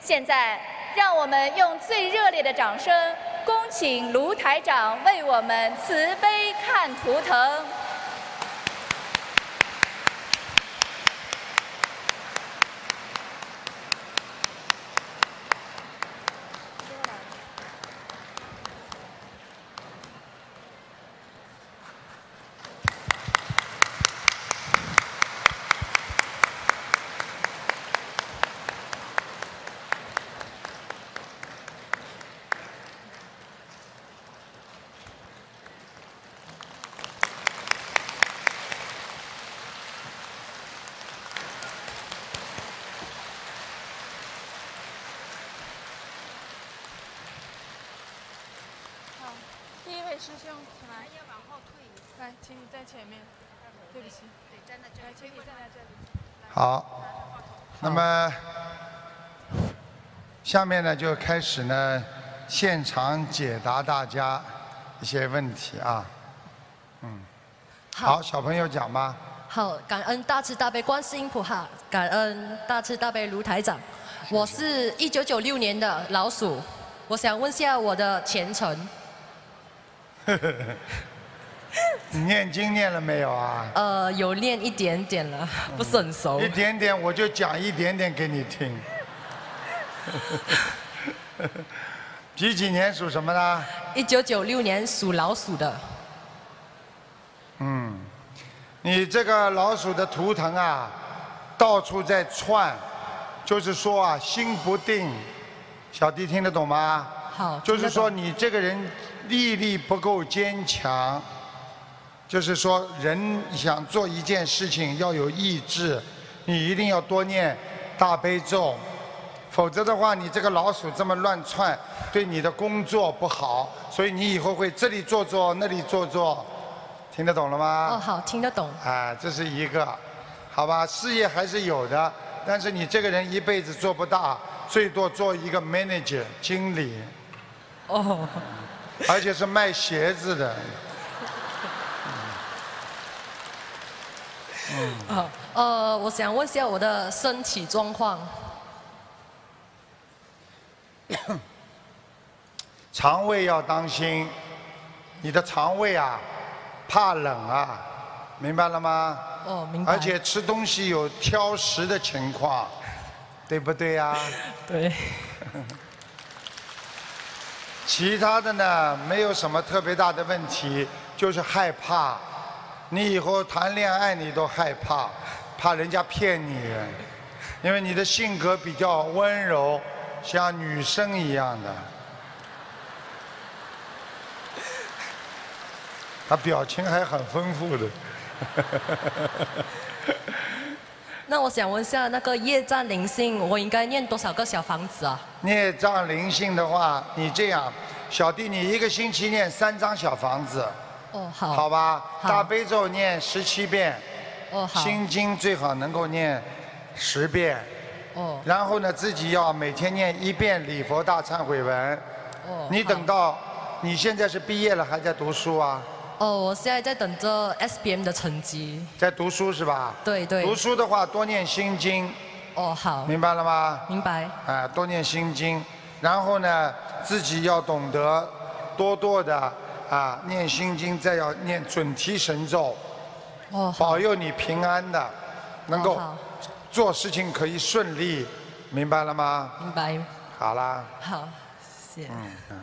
现在，让我们用最热烈的掌声，恭请卢台长为我们慈悲看图腾。 师兄，请来。要往后退。来，请你在前面。对不起。对，站在这里。请你站在这里。 好，那么下面呢就开始呢现场解答大家一些问题啊。好，小朋友讲吧。 好，感恩大慈大悲观世音菩萨，感恩大慈大悲卢台长。我是1996年的老鼠，我想问下我的前程。 你念经念了没有啊？ 有念一点点了，不是很熟。 一点点，我就讲一点点给你听。几年属什么的 ？1996年属老鼠的。 你这个老鼠的图腾啊，到处在窜，就是说啊，心不定。小弟听得懂吗？ 好。 就是说你这个人毅力不够坚强，就是说人想做一件事情要有意志，你一定要多念大悲咒，否则的话你这个老鼠这么乱窜，对你的工作不好，所以你以后会这里做做那里做做，听得懂了吗？ 哦，好，听得懂。 这是一个，好吧，事业还是有的，但是你这个人一辈子做不大，最多做一个 manager 经理。 哦。 而且是卖鞋子的。 我想问下我的身体状况。 肠胃要当心，你的肠胃啊，怕冷啊，明白了吗？ 哦，明白。 而且吃东西有挑食的情况，对不对呀？ 对。 其他的呢，没有什么特别大的问题，就是害怕。你以后谈恋爱你都害怕，怕人家骗你，因为你的性格比较温柔，像女生一样的。他表情还很丰富的。 那我想问下，那个业障灵性，我应该念多少个小房子啊？ 业障灵性的话，你这样，小弟你一个星期念3张小房子。 哦，好。 好吧。 好。 大悲咒念17遍。 哦，好。 心经最好能够念10遍。 哦。 然后呢，自己要每天念1遍礼佛大忏悔文。 哦。 你等到你现在是毕业了，还在读书啊？ 我现在在等着 SBM 的成绩。 在读书是吧？ 对对。 读书的话，多念心经。 哦，好。 明白了吗？ 明白。 多念心经，然后呢，自己要懂得多的念心经，再要念准提神咒。 哦。 保佑你平安的，能够做事情可以顺利，明白了吗？ 明白。 好啦。 好，谢谢。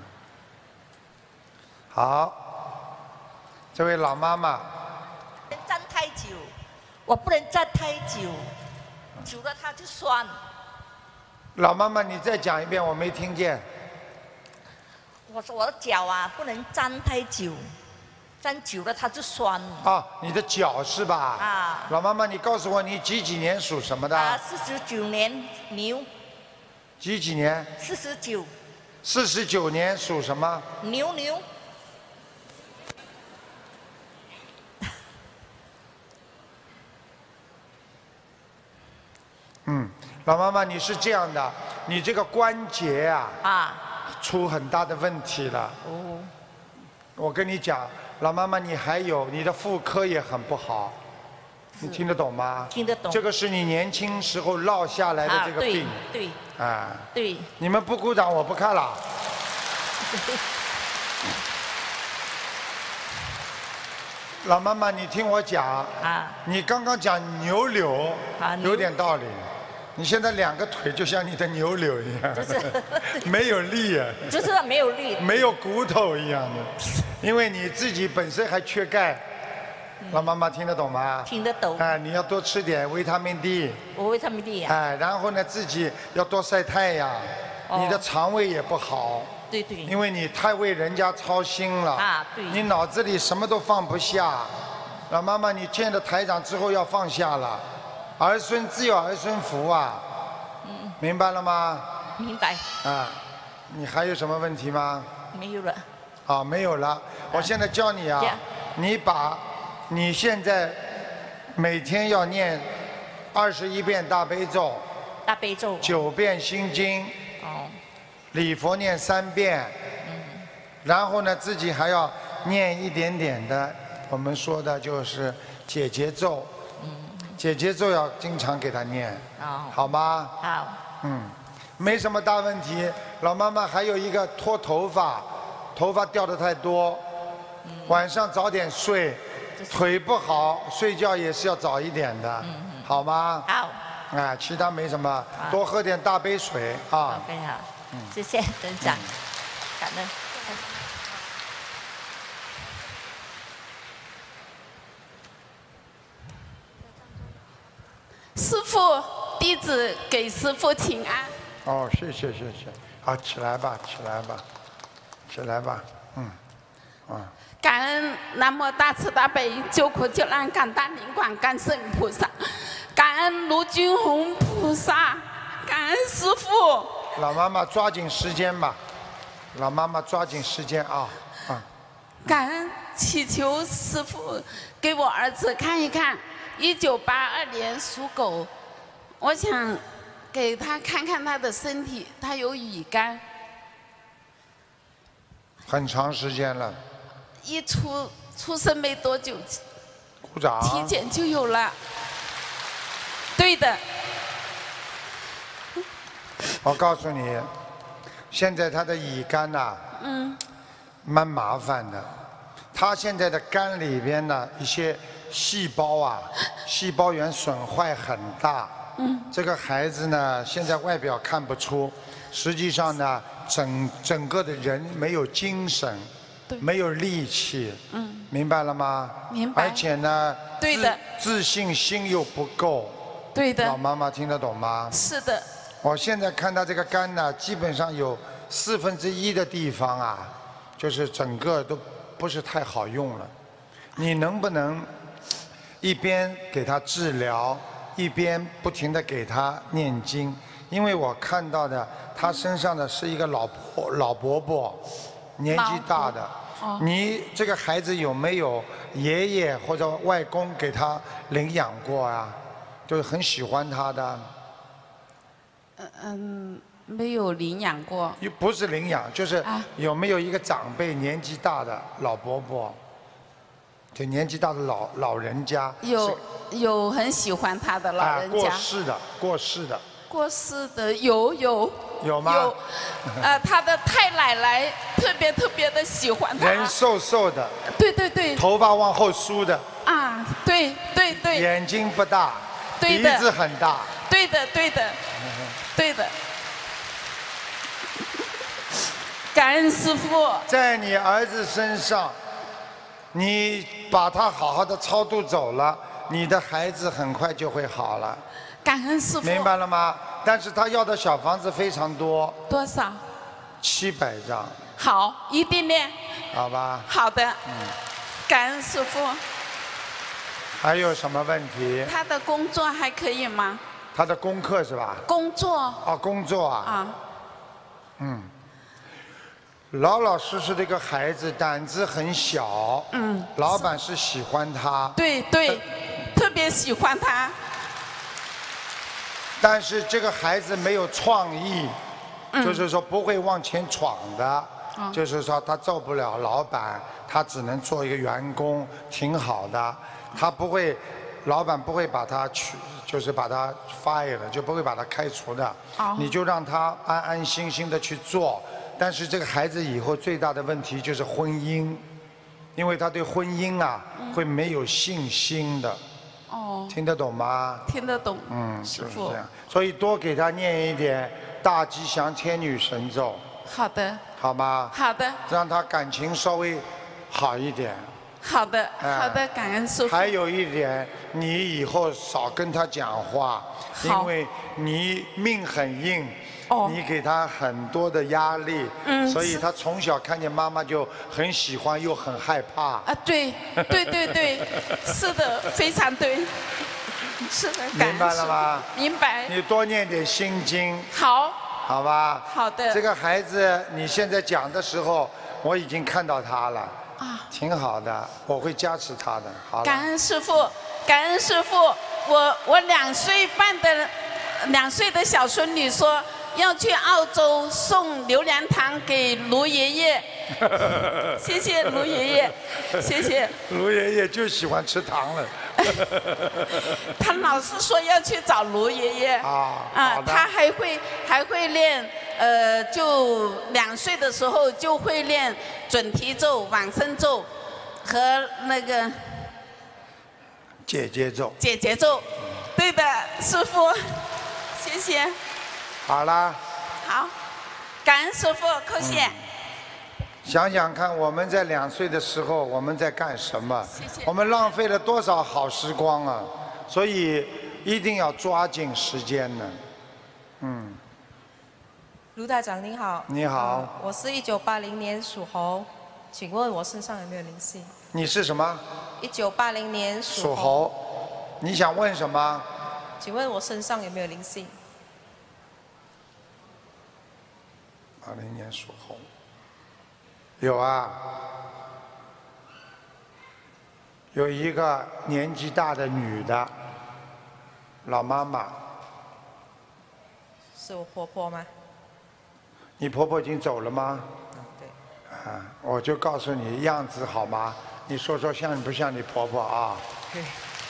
好。这位老妈妈， 站太久，我不能站太久，久了它就酸。 老妈妈，你再讲一遍，我没听见。 我说我的脚啊，不能站太久，站久了它就酸。 你的脚是吧？老妈妈，你告诉我，你几年属什么的 ？49年牛。 几年 ？49。 49年属什么？ 牛。 老妈妈，你是这样的，你这个关节出很大的问题了。我跟你讲，老妈妈，你还有你的妇科也很不好。 你听得懂吗？ 听得懂。 这个是你年轻时候落下来的这个病。 对。 啊。 对。 你们不鼓掌，我不看了。老妈妈，你听我讲。 啊。 你刚刚讲牛柳，有点道理。你现在2个腿就像你的牛柳一样， 就是没有力啊。 就是没有力。 没有骨头一样的，因为你自己本身还缺钙。老妈妈听得懂吗？ 听得懂。 哎，你要多吃点维他命 D。 我维他命 D 呀。 哎，然后呢，自己要多晒太阳。你的肠胃也不好。 对对。 因为你太为人家操心了。 啊，对。 你脑子里什么都放不下。老妈妈，你见了台长之后要放下了。儿孙自有儿孙福啊。明白了吗？ 明白。 啊，你还有什么问题吗？ 没有了。 啊，没有了。我现在教你啊，你现在每天要念21遍大悲咒。 大悲咒。 9遍心经。 哦。 礼佛念3遍。然后呢，自己还要念一点点的，我们说的就是解结咒。解结咒要经常给他念。好吗？ 好。 没什么大问题。老妈妈还有一个脱头发，头发掉得太多，晚上早点睡，腿不好，睡觉也是要早一点的，好吗？ 好。 啊，其他没什么，多喝点大杯水啊。 非常好。谢谢镇长，感恩。 师父，弟子给师父请安。 哦，谢谢。好，起来吧。 感恩南无大慈大悲救苦救难感大灵感观世音菩萨，感恩卢军红菩萨，感恩师父。 老妈妈抓紧时间吧，啊。 感恩祈求师父给我儿子看一看，1982年属狗，我想给他看看他的身体，他有乙肝。 很长时间了。 一出生没多久， 鼓掌。 体检就有了。对的。 我告诉你，现在他的乙肝呐，蛮麻烦的。他现在的肝里边的一些细胞啊，细胞源损坏很大。这个孩子呢，现在外表看不出，实际上呢，整个的人没有精神，没有力气。明白了吗？ 明白。 而且呢， 对的， 自信心又不够。 对的。 老妈妈听得懂吗？ 是的。 我现在看他这个肝呢，基本上有1/4的地方啊，就是整个都不是太好用了。你能不能一边给他治疗，一边不停地给他念经？因为我看到的他身上的是一个老伯伯，年纪大的。你这个孩子有没有爷爷或者外公给他领养过啊？就是很喜欢他的。 没有领养过。 不是领养，就是有没有一个长辈年纪大的老伯伯，就年纪大的老人家。 有很喜欢他的老人家。 过世的有。 有吗？ 有。他的太奶奶特别的喜欢他。 人瘦瘦的。 对。 头发往后梳的。 啊，对。 眼睛不大。 对的。 鼻子很大。 对的。感恩师父。 在你儿子身上，你把他好好的超度走了，你的孩子很快就会好了。 感恩师父。 明白了吗？但是他要的小房子非常多。 多少 ？700张。 好，一定练。 好吧。 好的。感恩师父。 还有什么问题？ 他的工作还可以吗？ 他的功课是吧？ 工作。 哦，工作啊。老老实实的一个孩子，胆子很小。老板是喜欢他。 对，特别喜欢他。 但是这个孩子没有创意，就是说不会往前闯的。就是说他做不了老板，他只能做一个员工，挺好的。他不会老板不会把他就是把他 fire 了，就不会把他开除的。你就让他安安心心的去做。但是这个孩子以后最大的问题就是婚姻，因为他对婚姻啊会没有信心的。听得懂吗？ 听得懂。 就是这样。所以多给他念一点大吉祥天女神咒。 好的。 好吗？ 好的。 让他感情稍微好一点。 好的，好的，感恩师父。 还有一点，你以后少跟他讲话，因为你命很硬。你给他很多的压力，所以他从小看见妈妈就很喜欢又很害怕。 对，是的，非常对，是的， 明白了吗？ 明白。 你多念点心经。好吧。 好的。 这个孩子你现在讲的时候，我已经看到他了。挺好的，我会加持他的。好了。 感恩师父，感恩师父。我2岁半的2岁的小孙女说。要去澳洲送榴莲糖给卢爷爷，谢谢卢爷爷，谢谢。 卢爷爷就喜欢吃糖了。 他老是说要去找卢爷爷。他还会练，就2岁的时候就会练准提咒、往生咒和那个姐姐咒。 姐姐咒，对的，师父，谢谢。 好啦。 好，感恩师父，叩谢。 想想看，我们在2岁的时候，我们在干什么？ 谢谢。 我们浪费了多少好时光啊！所以一定要抓紧时间呢。 卢台长您好。 你好。 我是1980年属猴，请问我身上有没有灵性？ 你是什么 ？1980年属猴。你想问什么？ 请问我身上有没有灵性 ？80年属猴，有啊，有一个年纪大的女的，老妈妈。 是我婆婆吗？ 你婆婆已经走了吗？ 对。 我就告诉你样子好吗？你说说像不像你婆婆啊？ 对。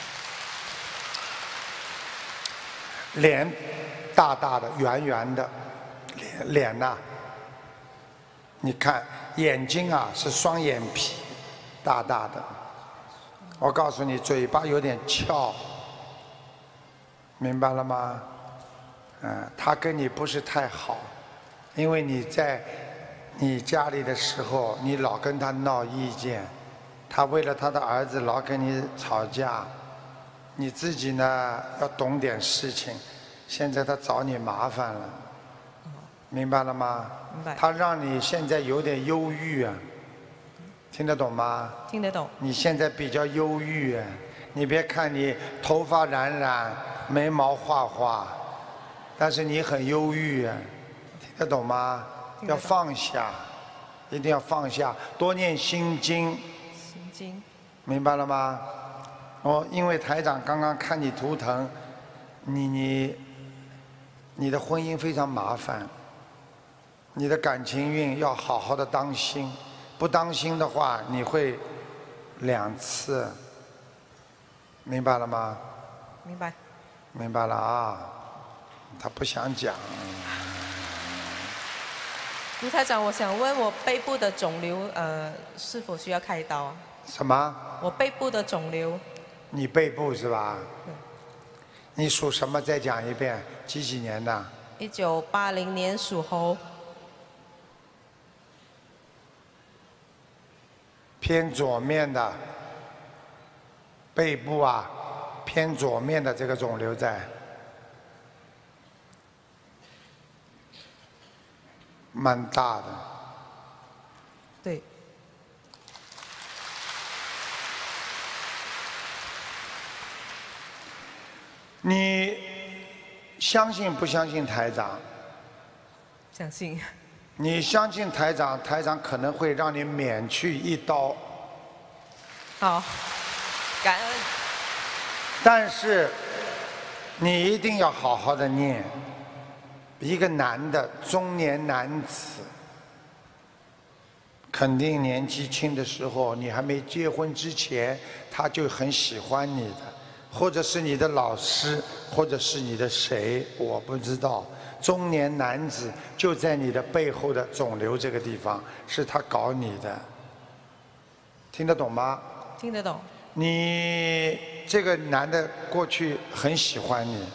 脸大大的、圆圆的，脸呐。你看眼睛啊是双眼皮，大大的。我告诉你，嘴巴有点翘，明白了吗？他跟你不是太好，因为你在你家里的时候，你老跟他闹意见，他为了他的儿子老跟你吵架，你自己呢要懂点事情。现在他找你麻烦了，明白了吗？他让你现在有点忧郁啊，听得懂吗？ 听得懂。 你现在比较忧郁啊，你别看你头发染染，眉毛画画，但是你很忧郁啊，听得懂吗？要放下，一定要放下，多念心经。 心经。 明白了吗？因为台长刚刚看你图腾，你的婚姻非常麻烦。你的感情运要好好的当心，不当心的话，你会2次，明白了吗？ 明白。 明白了啊，他不想讲。 卢台长，我想问我背部的肿瘤，是否需要开刀啊？ 什么？ 我背部的肿瘤。 你背部是吧？ 对。 你属什么？再讲一遍，几年的 ？1980年属猴。 偏左面的背部啊，偏左面的这个肿瘤在，蛮大的。 对。 你相信不相信台长？ 相信。 你相信台长，台长可能会让你免去一刀。 好，感恩。 但是你一定要好好的念。一个男的中年男子，肯定年纪轻的时候，你还没结婚之前，他就很喜欢你的， 或者是你的老师，或者是你的谁，我不知道。中年男子就在你的背后的肿瘤这个地方，是他搞你的，听得懂吗？ 听得懂。 你这个男的过去很喜欢你，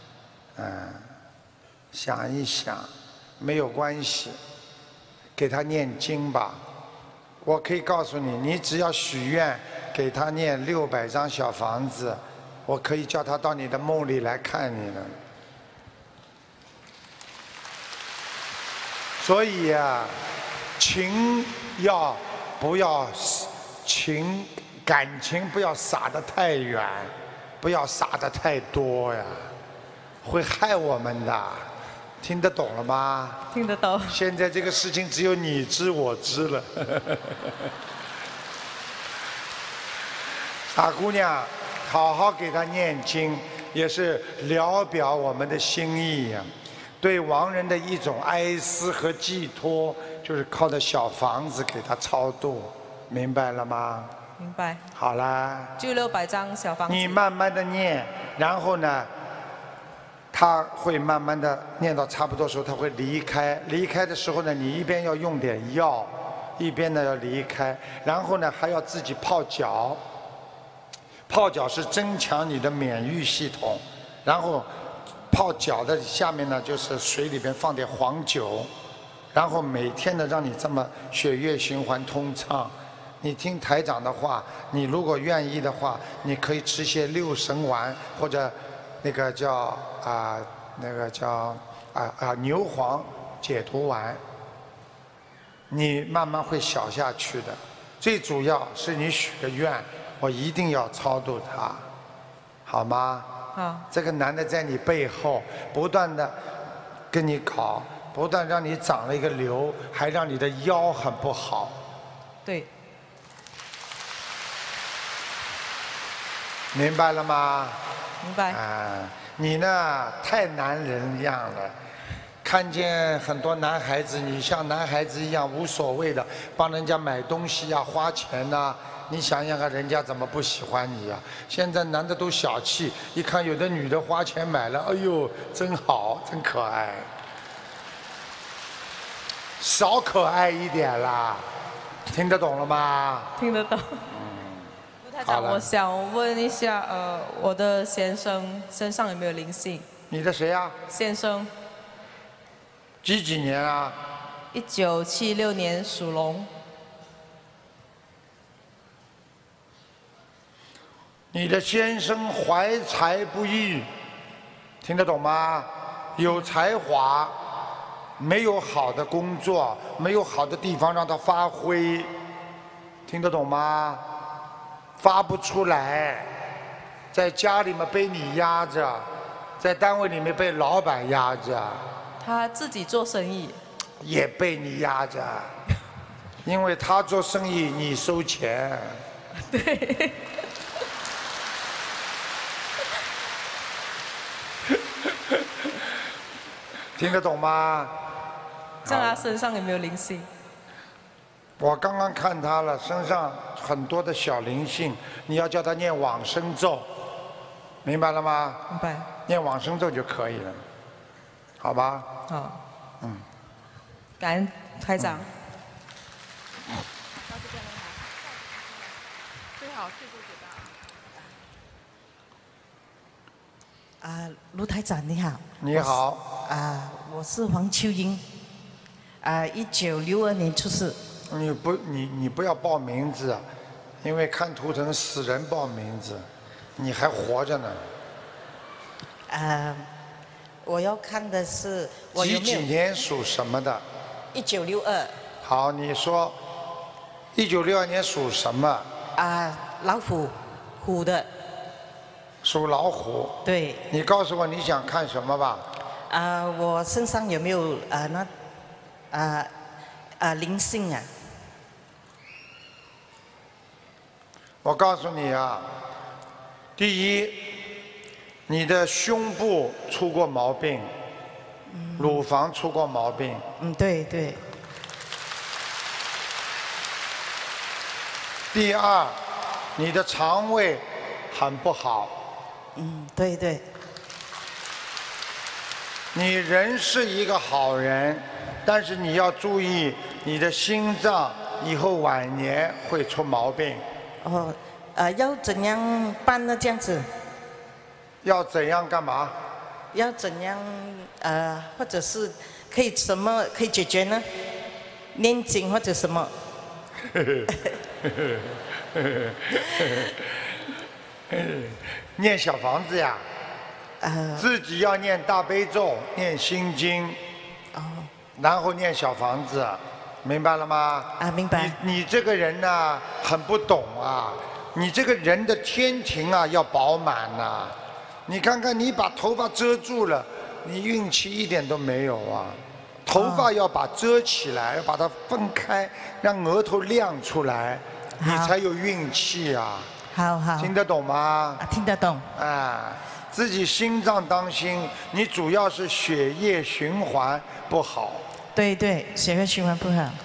想一想，没有关系，给他念经吧。我可以告诉你，你只要许愿，给他念600张小房子，我可以叫他到你的梦里来看你了。所以呀，情要不要感情不要撒得太远，不要撒得太多呀，会害我们的。听得懂了吗？ 听得懂。 现在这个事情只有你知我知了。大姑娘，好好给他念经，也是聊表我们的心意呀。对亡人的一种哀思和寄托，就是靠着小房子给他超度，明白了吗？ 明白。 好啦。 就600张小房子。 你慢慢的念，然后呢，他会慢慢的念到差不多的时候，他会离开。离开的时候呢，你一边要用点药，一边呢要离开，然后呢还要自己泡脚。泡脚是增强你的免疫系统，然后泡脚的下面呢就是水里边放点黄酒，然后每天呢让你这么血液循环通畅。你听台长的话，你如果愿意的话，你可以吃些6神丸或者那个叫牛黄解毒丸，你慢慢会小下去的。最主要是你许个愿，我一定要超度他，好吗？ 好。 这个男的在你背后不断的跟你搞，不但让你长了一个瘤，还让你的腰很不好。 对。 明白了吗？ 明白。 你呢太男人样了，看见很多男孩子，你像男孩子一样无所谓的帮人家买东西呀、花钱呐、你想想看，人家怎么不喜欢你呀？现在男的都小气，一看有的女的花钱买了，哎呦，真好，真可爱，少可爱一点啦，听得懂了吗？ 听得懂。台长，我想问一下，我的先生身上有没有灵性？ 你的谁啊？ 先生。 几年啊 ？1976年属龙。 你的先生怀才不遇，听得懂吗？有才华，没有好的工作，没有好的地方让他发挥，听得懂吗？发不出来，在家里面被你压着，在单位里面被老板压着。 他自己做生意。 也被你压着，因为他做生意，你收钱。 对。 听得懂吗？ 像他身上有没有灵性？ 我刚刚看他了，身上很多的小灵性，你要叫他念往生咒，明白了吗？ 明白。 念往生咒就可以了，好吧？ 好。感恩台长。 最好对住嘴巴。 卢台长你好。 你好。 我是黄秋英。1962年出世。 你不要报名字，因为看图腾死人报名字，你还活着呢。 我要看的是我有没有几年属什么的 ？1962。 好，你说1962年属什么？ 老虎，虎的。 属老虎。 对。 你告诉我你想看什么吧。 我身上有没有灵性啊？ 我告诉你啊，第一，你的胸部出过毛病，乳房出过毛病。 对对。 第二，你的肠胃很不好。 嗯，对对。 你人是一个好人，但是你要注意你的心脏以后晚年会出毛病。 哦，要怎样办呢？这样子？ 要怎样干嘛？ 要怎样或者是可以什么可以解决呢？念经或者什么？ 念小房子呀。自己要念大悲咒，念心经，然后念小房子，明白了吗？ 明白。 你这个人呢，很不懂啊！你这个人的天庭啊，要饱满呐！你看看，你把头发遮住了，你运气一点都没有啊！头发要把遮起来，要把它分开，让额头亮出来，你才有运气啊！ 好好。 听得懂吗？ 听得懂。 自己心脏当心，你主要是血液循环不好。 对对，血液循环不好。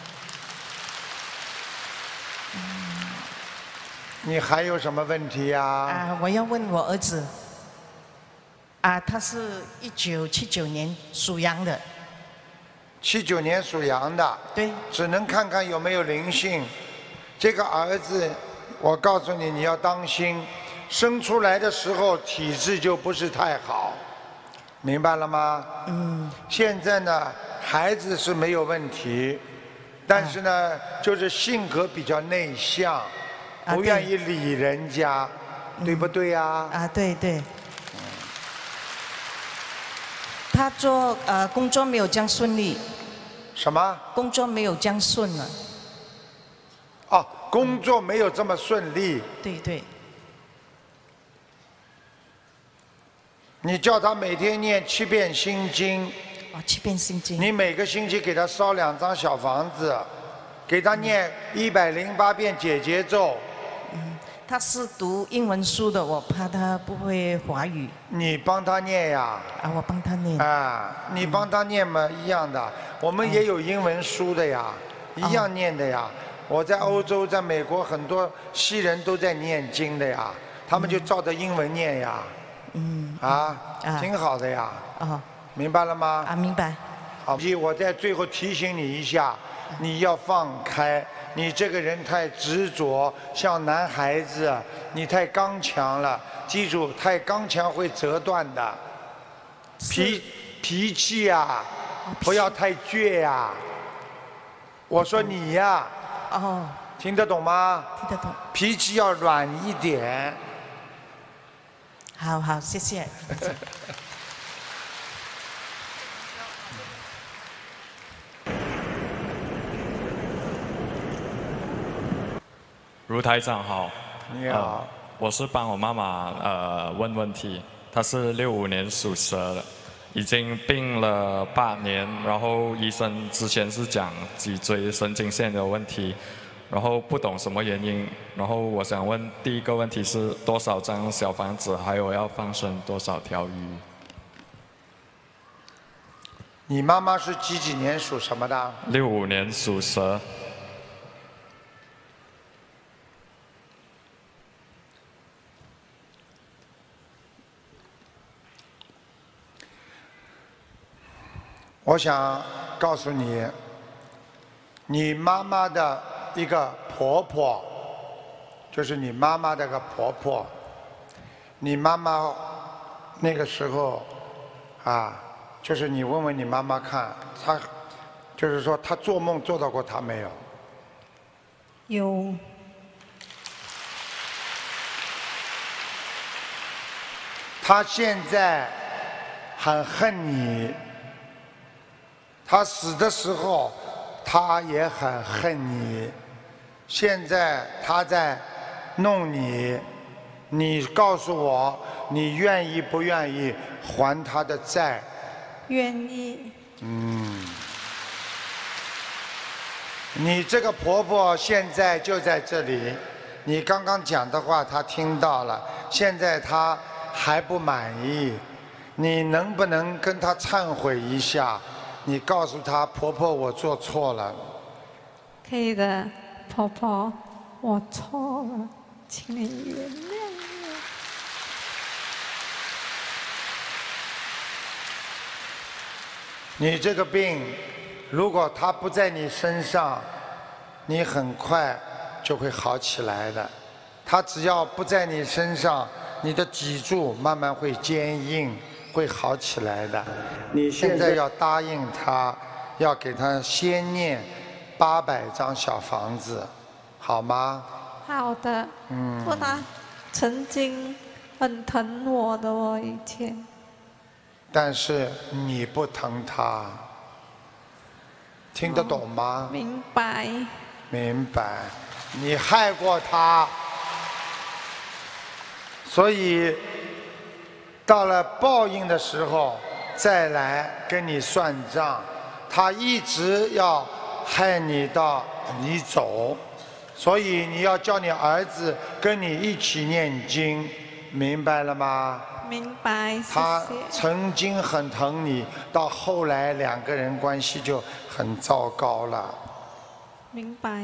你还有什么问题呀？ 我要问我儿子。他是1979年属羊的。 79年属羊的。 对。 只能看看有没有灵性。这个儿子，我告诉你，你要当心。生出来的时候体质就不是太好，明白了吗？现在呢，孩子是没有问题，但是呢，就是性格比较内向，不愿意理人家，对不对呀？ 对对。他做工作没有这样顺利。 什么？ 工作没有这样顺了。 工作没有这么顺利。 对对。 你叫他每天念7遍心经。 7遍心经。 你每个星期给他烧2张小房子，给他念108遍解结咒。 他是读英文书的，我怕他不会华语。 你帮他念呀。 我帮他念。 你帮他念嘛，一样的。我们也有英文书的呀，一样念的呀。我在欧洲，在美国，很多西人都在念经的呀，他们就照着英文念呀。挺好的呀。明白了吗？ 明白。 好，我在最后提醒你一下，你要放开。你这个人太执着，像男孩子，你太刚强了。记住，太刚强会折断的。脾气呀，不要太倔呀。我说你呀。听得懂吗？ 听得懂。 脾气要软一点。 好好，谢谢。 卢台长好。 你好。 我是帮我妈妈问问题，她是65年属蛇的，已经病了8年，然后医生之前是讲脊椎神经线的问题。然后不懂什么原因，然后我想问第一个问题是多少张小房子，还有要放生多少条鱼？ 你妈妈是几年属什么的 ？65年属蛇。 我想告诉你，你妈妈的一个婆婆，就是你妈妈的个婆婆，你妈妈那个时候就是你问问你妈妈看，她就是说她做梦做到过她没有？ 有。 她现在很恨你，她死的时候她也很恨你，现在她在弄你，你告诉我，你愿意不愿意还她的债？ 愿意。 你这个婆婆现在就在这里，你刚刚讲的话她听到了，现在她还不满意，你能不能跟她忏悔一下？你告诉她，婆婆，我做错了。 可以的，婆婆，我错了，请你原谅我。 你这个病，如果它不在你身上，你很快就会好起来的。它只要不在你身上，你的脊柱慢慢会坚硬，会好起来的。你现在要答应他，要给他先念800张小房子，好吗？ 好的。他曾经很疼我的哦，以前。 但是你不疼他，听得懂吗？ 明白。 明白，你害过他，所以到了报应的时候再来跟你算账。他一直要害你到你走，所以你要叫你儿子跟你一起念经，明白了吗？ 明白，谢谢。 他曾经很疼你，到后来2个人关系就很糟糕了。 明白。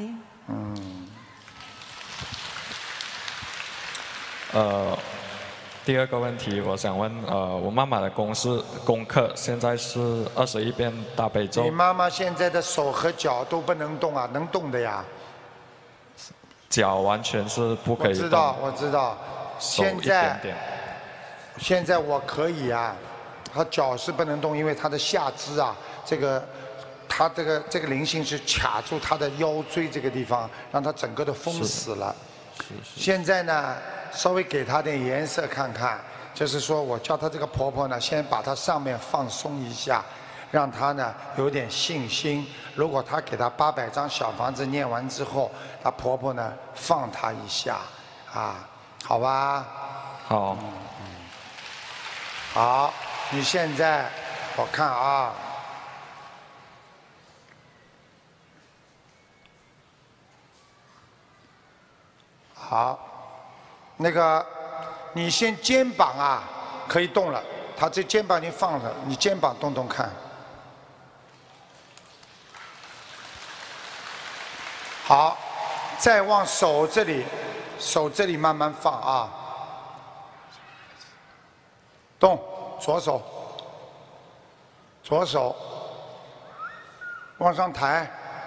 第二个问题，我想问，我妈妈的功课现在是21遍大悲咒。 你妈妈现在的手和脚都不能动啊，能动的呀。 脚完全是不可以动。 我知道。 手一点点。 现在我可以啊，她脚是不能动，因为她的下肢啊，她这个灵性是卡住她的腰椎这个地方，让她整个都封死了。现在呢，稍微给她点颜色看看，就是说我叫她这个婆婆呢，先把她上面放松一下，让她呢有点信心。如果她给她800张小房子念完之后，她婆婆呢放她一下，啊，好吧？ 好。 好，你现在我看啊。好，那个，你先肩膀啊可以动了，他这肩膀已经放了，你肩膀动动看。好，再往手这里慢慢放啊。动，左手，往上抬，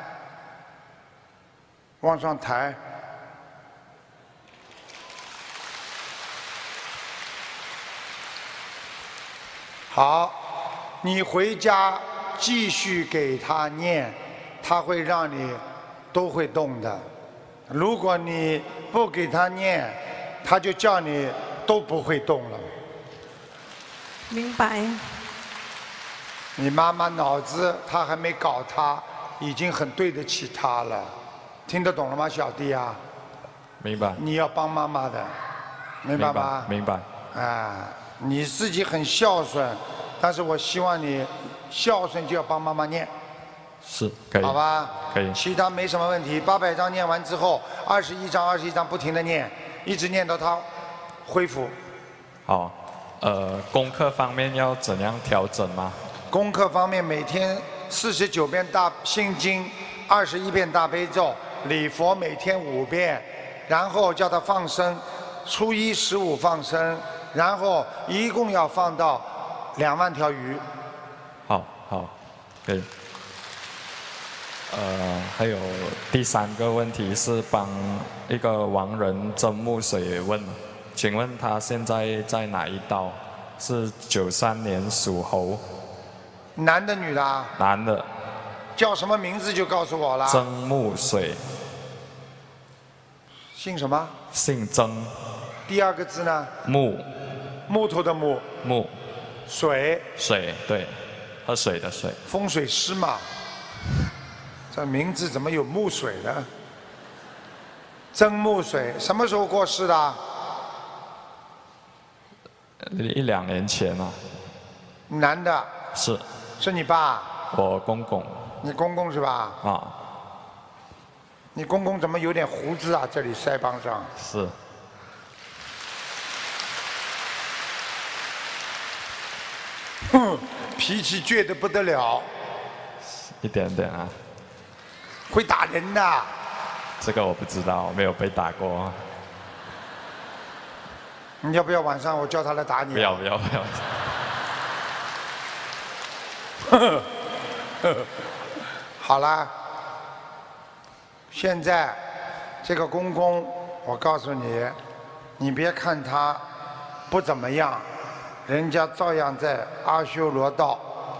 好，你回家继续给他念，他会让你都会动的。如果你不给他念，他就叫你都不会动了。 明白。 你妈妈脑子她还没搞她，已经很对得起她了，听得懂了吗，小弟啊？ 明白。 你要帮妈妈的，明白吗？ 明白。 你自己很孝顺，但是我希望你孝顺就要帮妈妈念。 是，可以。 好吧？ 可以。 其他没什么问题，800张念完之后，21张不停的念，一直念到她恢复。 好。功课方面要怎样调整吗？ 功课方面，每天49遍大心经，21遍大悲咒，礼佛每天5遍，然后叫他放生，初一15放生，然后一共要放到2万条鱼。 好，可以。还有第3个问题是帮一个亡人曾木水问。请问他现在在哪一道？是93年属猴。 男的女的啊？ 男的。 叫什么名字就告诉我了。 曾木水。 姓什么？ 姓曾。 第2个字呢？ 木。 木头的木。 木。 水。 水，对，喝水的水。 风水师嘛。这名字怎么有木水呢？曾木水，什么时候过世的 ？1、2年前啊。 男的。 是。 是你爸？ 我公公。 你公公是吧？ 啊。 你公公怎么有点胡子啊？这里腮帮上。 是。 脾气倔得不得了。 一点点啊。 会打人的。 这个我不知道，没有被打过。 你要不要晚上我叫他来打你？ 不要。 好了，现在这个公公，我告诉你，你别看他不怎么样，人家照样在阿修罗道。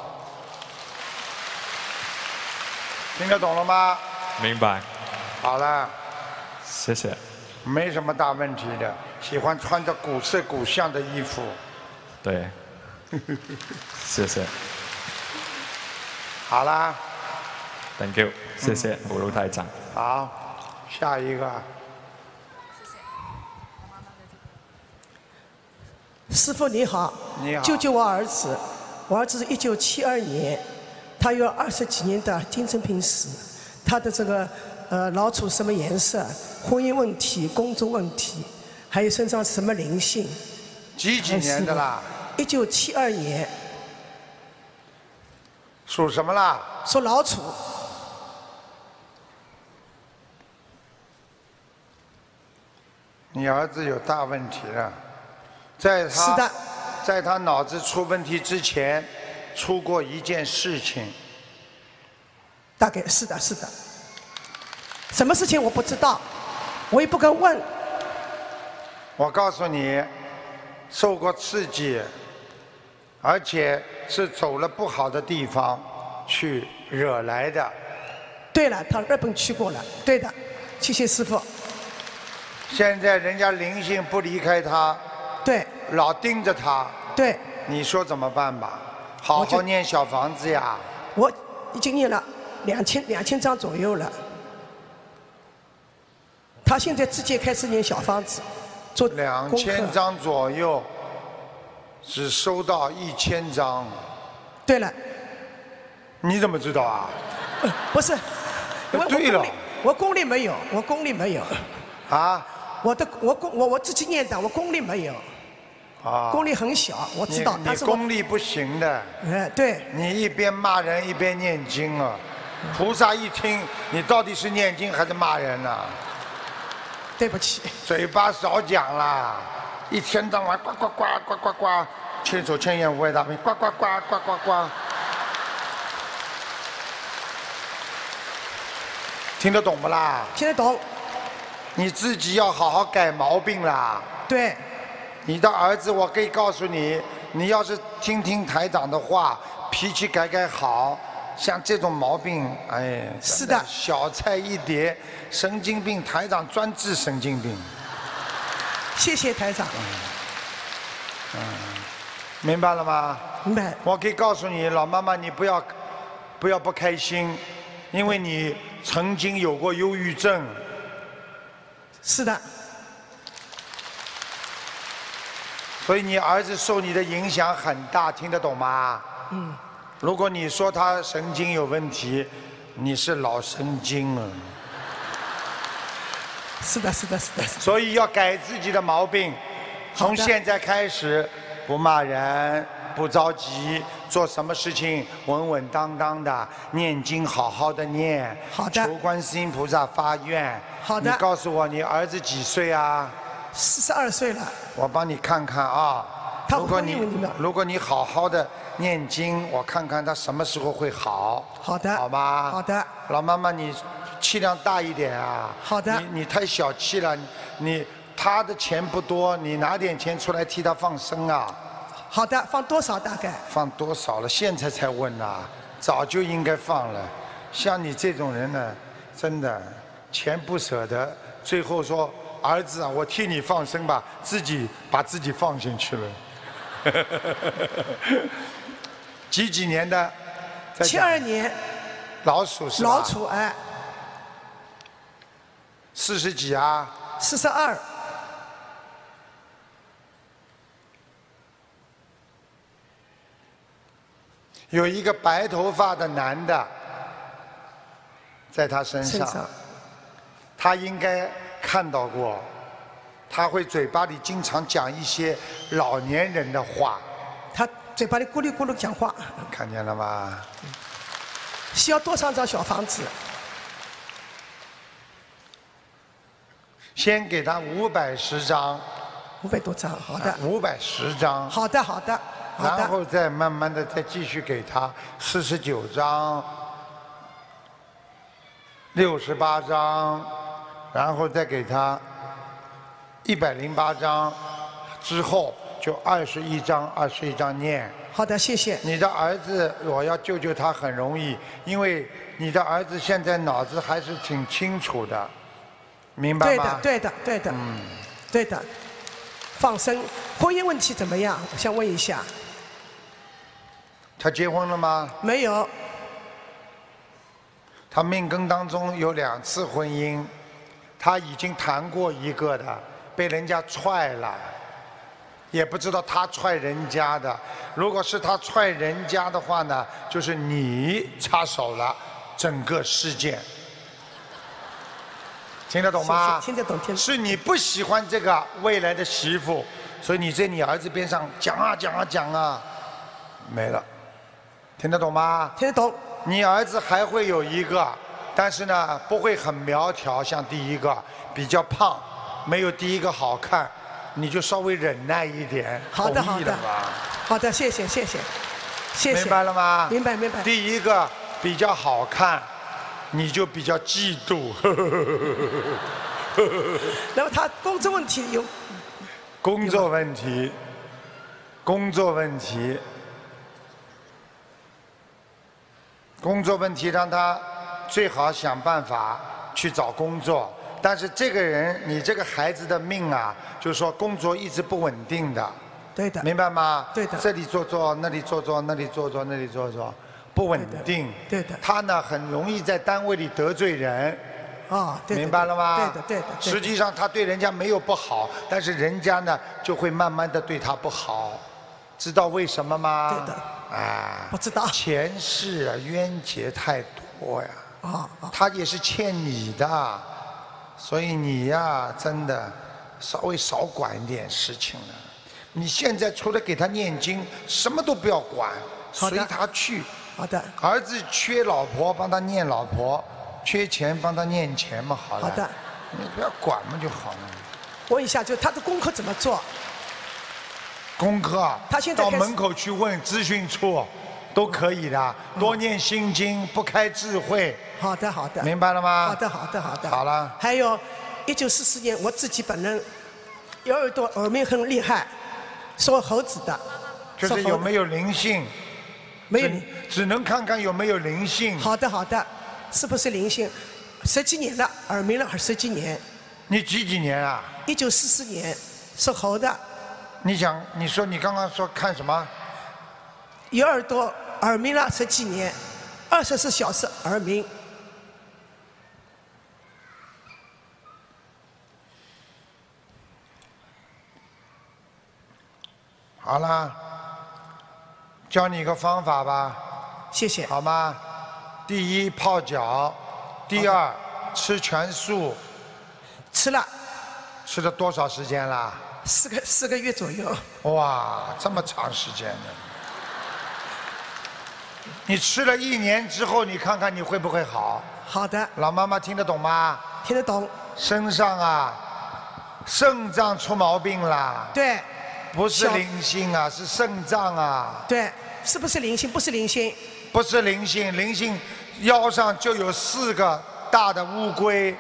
听得懂了吗？ 明白。 好了， 谢谢。 没什么大问题的。喜欢穿着古色古香的衣服。 对。谢谢。 好啦。 Thank you， 谢谢葫芦台长。 好，下一个。 师父你好。 你好。 救救我儿子！我儿子是1972年，他有20几年的精神病史，他的这个老鼠什么颜色，婚姻问题、工作问题，还有身上什么灵性。 几年的啦 ？1972年。 属什么啦？ 属老鼠。 你儿子有大问题了，在他脑子出问题之前，出过一件事情。 大概是的，是的。什么事情我不知道，我也不敢问。 我告诉你，受过刺激，而且是走了不好的地方去惹来的。 对了，他日本去过了，对的，谢谢师父。 现在人家灵性不离开他， 对， 老盯着他， 对， 你说怎么办吧？好好念小房子呀。 我已经念了2000张左右了。他现在直接开始念小房子，做 2000张左右，只收到1000张。 对了。 你怎么知道啊？ 不是， 对了， 我功力没有，我功力没有。 啊？ 我自己念的，我功力没有。 啊。 功力很小，我知道。 你功力不行的。 对。 你一边骂人一边念经啊，菩萨一听，你到底是念经还是骂人呢？ 对不起。 嘴巴少讲啦，一天到晚呱呱呱呱呱呱，千手千眼无碍大悲，呱呱呱呱呱呱。听得懂不啦？ 听得懂。 你自己要好好改毛病啦。 对。 你的儿子，我可以告诉你，你要是听听台长的话，脾气改好，像这种毛病，哎， 是的， 小菜一碟。神经病，台长专治神经病。 谢谢台长。 明白了吗？ 明白。 我可以告诉你，老妈妈，你不要不开心，因为你曾经有过忧郁症。 是的。 所以你儿子受你的影响很大，听得懂吗？ 嗯。 如果你说他神经有问题，你是老神经了。 是的，是的，是的。 所以要改自己的毛病，从现在开始不骂人，不着急，做什么事情稳稳当当的，念经好好的念。 好的。 求观世音菩萨发愿。 好的。 你告诉我，你儿子几岁啊 ？42岁了。 我帮你看看啊。如果你好好的念经，我看看他什么时候会好。 好的。 好吗？ 好的。 老妈妈，你气量大一点啊。 好的。 你太小气了，他的钱不多，你拿点钱出来替他放生啊。 好的，放多少大概？ 放多少了？现在才问呐，早就应该放了。像你这种人呢，真的钱不舍得，最后说儿子啊，我替你放生吧，把自己放进去了。几年的 ？72年。 老鼠是吧？ 老鼠哎。 40几啊 ？42。 有一个白头发的男的，在他身上，他应该看到过，他会嘴巴里经常讲一些老年人的话。 他嘴巴里咕噜咕噜讲话。 看见了吗？ 需要多少张小房子？ 先给他510张， 500多张，好的。 510张， 好的好的。 然后再慢慢的再继续给他49张、68张，然后再给他108张，之后就21张念。 好的，谢谢。 你的儿子，我要救救他很容易，因为你的儿子现在脑子还是挺清楚的，明白吗？ 对的，对的。放生，婚姻问题怎么样？我想问一下。 他结婚了吗？ 没有。 他命根当中有2次婚姻，他已经谈过一个的，被人家踹了，也不知道他踹人家的。如果是他踹人家的话呢，就是你插手了整个事件。听得懂吗？ 听得懂。 是你不喜欢这个未来的媳妇，所以你在你儿子边上讲啊，没了。听得懂吗？ 听得懂。 你儿子还会有一个，但是呢，不会很苗条，像第一个比较胖，没有第一个好看，你就稍微忍耐一点。 好的，好的，谢谢。 明白了吗？ 明白。 第一个比较好看。你就比较嫉妒， 然后他工作问题有？ 工作问题让他最好想办法去找工作。但是这个人，你这个孩子的命啊，就是说工作一直不稳定的。 对的。 明白吗？ 对的。 这里做，那里做，不稳定。 对的。 他呢，很容易在单位里得罪人。 对的。 明白了吗？ 对的。 实际上他对人家没有不好，但是人家呢就会慢慢的对他不好，知道为什么吗？ 对的。不知道。 前世啊冤结太多呀。他也是欠你的，所以你呀真的稍微少管一点事情了。你现在除了给他念经，什么都不要管，随他去。 好的。 儿子缺老婆，帮他念老婆；缺钱，帮他念钱嘛，好了。 好的。 你不要管嘛就好了。 问一下，就他的功课怎么做？ 功课他现在到门口去问咨询处，都可以的。多念心经，不开智慧。 好的。 明白了吗？ 好的。 好了。 还有，1944年我自己本人有耳朵耳鸣很厉害，说猴子的。 就是有没有灵性？ 没有， 只能看看有没有灵性。 好的，是不是灵性？10几年了，耳鸣了10几年。 你几年啊 ？1944年，属猴的。 你说你刚刚说看什么？ 有耳朵耳鸣了10几年，24小时耳鸣。 好了。教你一个方法吧， 谢谢， 好吗？第一泡脚，第2吃全素。 吃了。 吃了多少时间了 ？4个月左右。 哇，这么长时间呢！你吃了1年之后，你看看你会不会好？ 好的。 老妈妈听得懂吗？ 听得懂。 身上啊，肾脏出毛病了。 对。 不是灵性啊，是肾脏啊。 对，是不是灵性？不是灵性。 不是灵性，灵性腰上就有4个大的乌龟。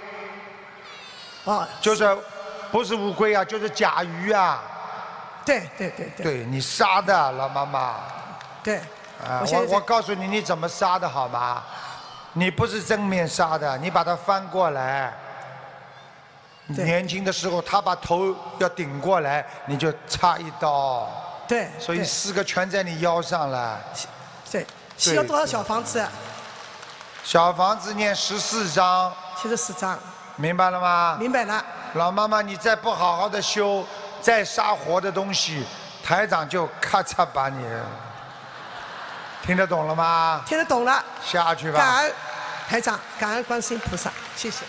就是不是乌龟啊，就是甲鱼啊。 对。 对你杀的，老妈妈。 对。 我告诉你，你怎么杀的好吗？你不是正面杀的，你把它翻过来。年轻的时候，他把头要顶过来，你就插一刀。 对。 所以4个全在你腰上了。 对。需要多少小房子？ 小房子念14章。 74章。 明白了吗？ 明白了。 老妈妈，你再不好好的修，再杀活的东西，台长就咔嚓把你。听得懂了吗？ 听得懂了。 下去吧。 感恩台长，感恩观世音菩萨，谢谢。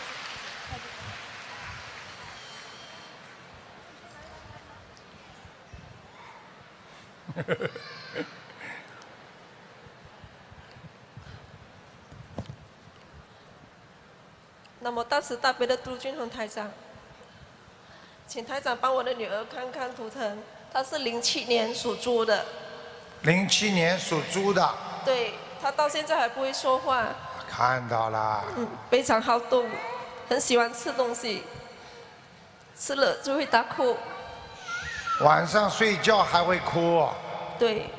那么大慈大悲的杜俊宏台长，请台长帮我的女儿看看图腾， 他是07年属猪的。 07年属猪的。 对，他到现在还不会说话。 看到了。 非常好动，很喜欢吃东西，吃了就会大哭。 晚上睡觉还会哭。 对。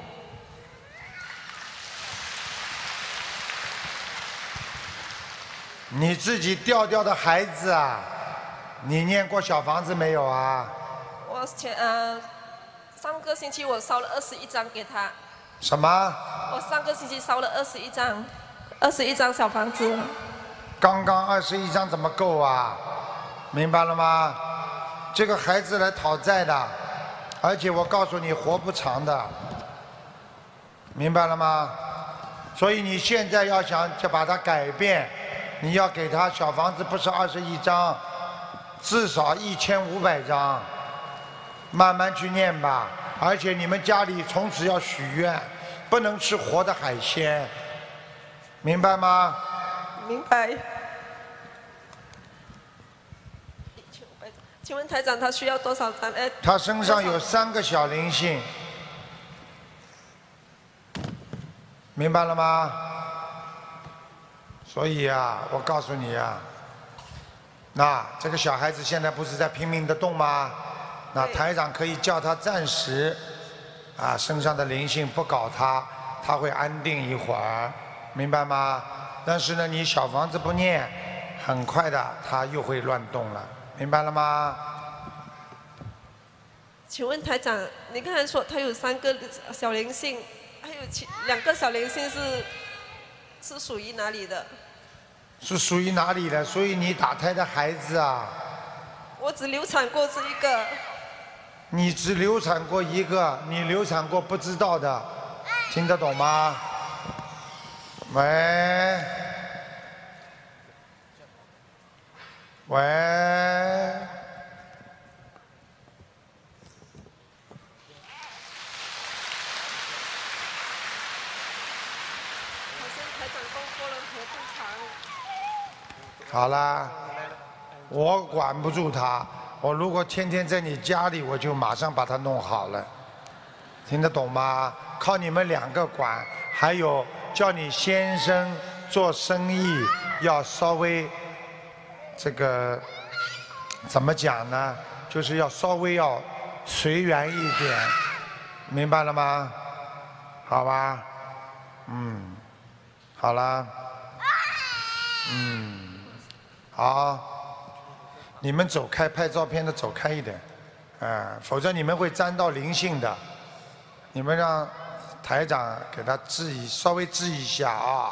你自己掉的孩子啊，你念过小房子没有啊？ 我上个星期我烧了21张给他。 什么？ 我上个星期烧了21张小房子。 刚刚21张怎么够啊？明白了吗？这个孩子来讨债的，而且我告诉你活不长的，明白了吗？所以你现在要想就把它改变，你要给他小房子不是21张，至少1500张，慢慢去念吧。而且你们家里从此要许愿，不能吃活的海鲜，明白吗？ 明白。请问台长，他需要多少张？ 他身上有3个小灵性，明白了吗？所以啊，我告诉你啊，那这个小孩子现在不是在拼命的动吗？那台长可以叫他暂时啊，身上的灵性不搞他，他会安定一会儿，明白吗？但是呢，你小房子不念，很快的他又会乱动了，明白了吗？ 请问台长，你刚才说他有3个小灵性，还有2个小灵性是属于哪里的？ 是属于哪里的？属于你打胎的孩子啊。 我只流产过这一个。 你只流产过一个，你流产过不知道的，听得懂吗？喂，喂。好啦，我管不住他。我如果天天在你家里，我就马上把它弄好了，听得懂吗？靠你们2个管，还有叫你先生做生意要稍微这个怎么讲呢？就是要稍微要随缘一点，明白了吗？好吧，好了，好。你们走开，拍照片的走开一点，否则你们会沾到灵性的。你们让台长给他稍微治一下啊。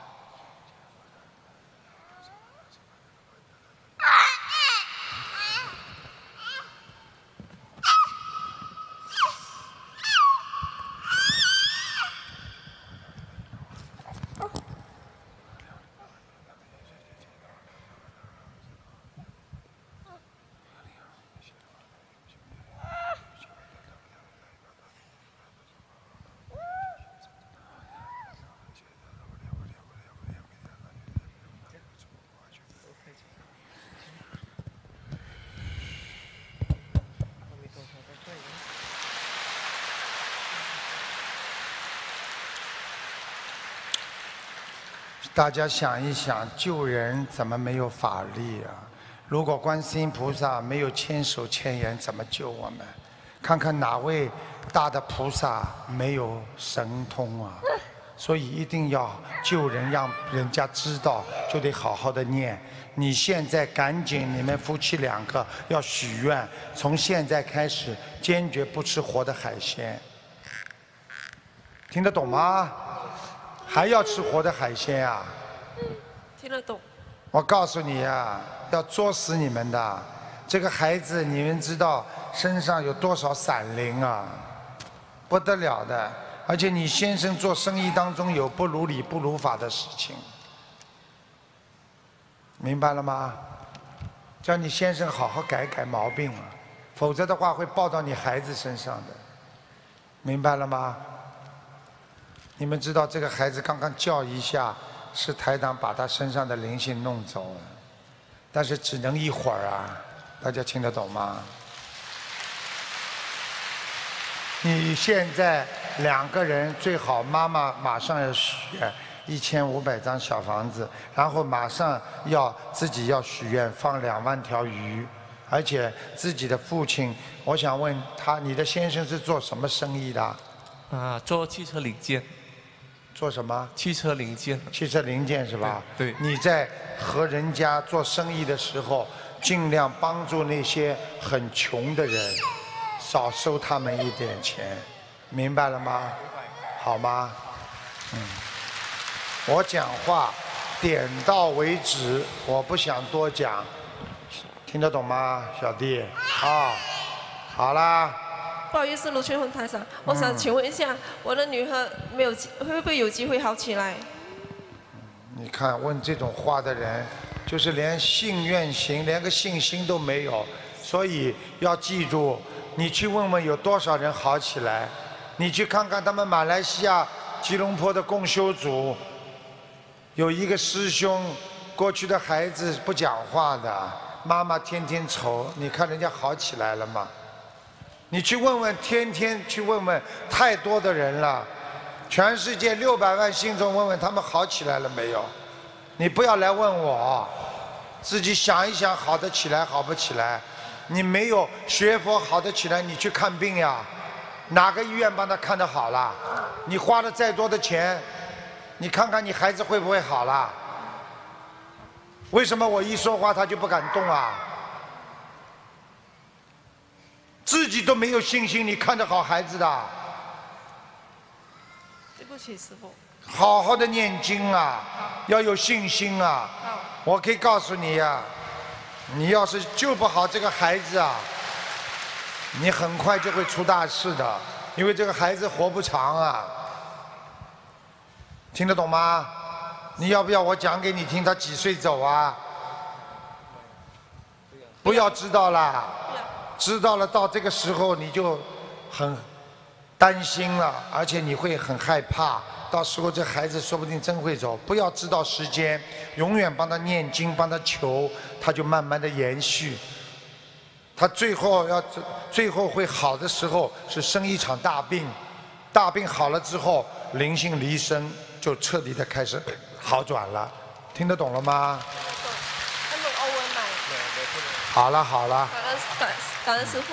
大家想一想，救人怎么没有法力啊？如果观世音菩萨没有千手千眼，怎么救我们？看看哪位大的菩萨没有神通啊？所以一定要救人，让人家知道，就得好好的念。你现在赶紧，你们夫妻2个要许愿，从现在开始坚决不吃活的海鲜，听得懂吗？还要吃活的海鲜啊？ 听得懂。 我告诉你啊，要作死你们的。这个孩子，你们知道身上有多少闪灵啊？不得了的。而且你先生做生意当中有不如理不如法的事情，明白了吗？叫你先生好好改改毛病啊，否则的话会报到你孩子身上的，明白了吗？你们知道这个孩子刚刚叫一下，是台长把他身上的灵性弄走了，但是只能一会儿啊，大家听得懂吗？ 你现在2个人最好，妈妈马上要许愿1500张小房子，然后马上自己要许愿放2万条鱼，而且自己的父亲，我想问他，你的先生是做什么生意的？ 做汽车零件。 做什么？ 汽车零件。 汽车零件是吧？ 对。 你在和人家做生意的时候，尽量帮助那些很穷的人。少收他们一点钱，明白了吗？好吗？我讲话点到为止，我不想多讲，听得懂吗，小弟？好啦。 不好意思，卢群宏台长，我想请问一下，我的女儿会不会有机会好起来？ 你看问这种话的人，就是连信愿行，连个信心都没有，所以要记住。你去问问有多少人好起来，你去看看他们马来西亚吉隆坡的共修组，有一个师兄，过去的孩子不讲话的，妈妈天天愁，你看人家好起来了吗？你去问问，天天去问问，太多的人了，全世界600万信众，问问他们好起来了没有？你不要来问我，自己想一想，好得起来好不起来。你没有学佛好得起来，你去看病呀？哪个医院帮他看得好了？你花了再多的钱，你看看你孩子会不会好了？为什么我一说话他就不敢动啊？自己都没有信心，你看得好孩子的？ 对不起，师父。 好好的念经啊，要有信心啊！我可以告诉你呀。你要是救不好这个孩子啊，你很快就会出大事的，因为这个孩子活不长啊。听得懂吗？你要不要我讲给你听？他几岁走啊？不要知道啦，知道了到这个时候你就很担心了，而且你会很害怕。到时候这孩子说不定真会走，不要知道时间，永远帮他念经，帮他求，他就慢慢的延续。他最后会好的时候是生一场大病，大病好了之后灵性离身，就彻底的开始好转了，听得懂了吗？好了好了。 感恩师父。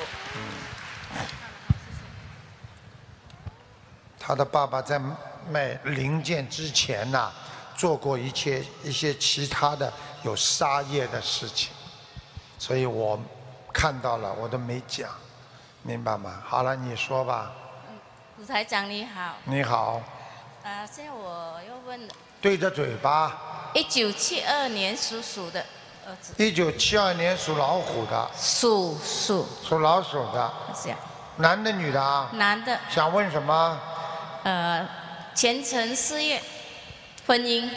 他的爸爸在卖零件之前呐，做过一些其他的有杀业的事情，所以我看到了，我都没讲，明白吗？好了，你说吧。 卢台长你好。 你好。 现在我要问。 对着嘴巴。 1972年属鼠的儿子。 1972年属老虎的。 属老鼠的。 是啊。 男的女的啊？ 男的。 想问什么？ 前程事业、婚姻。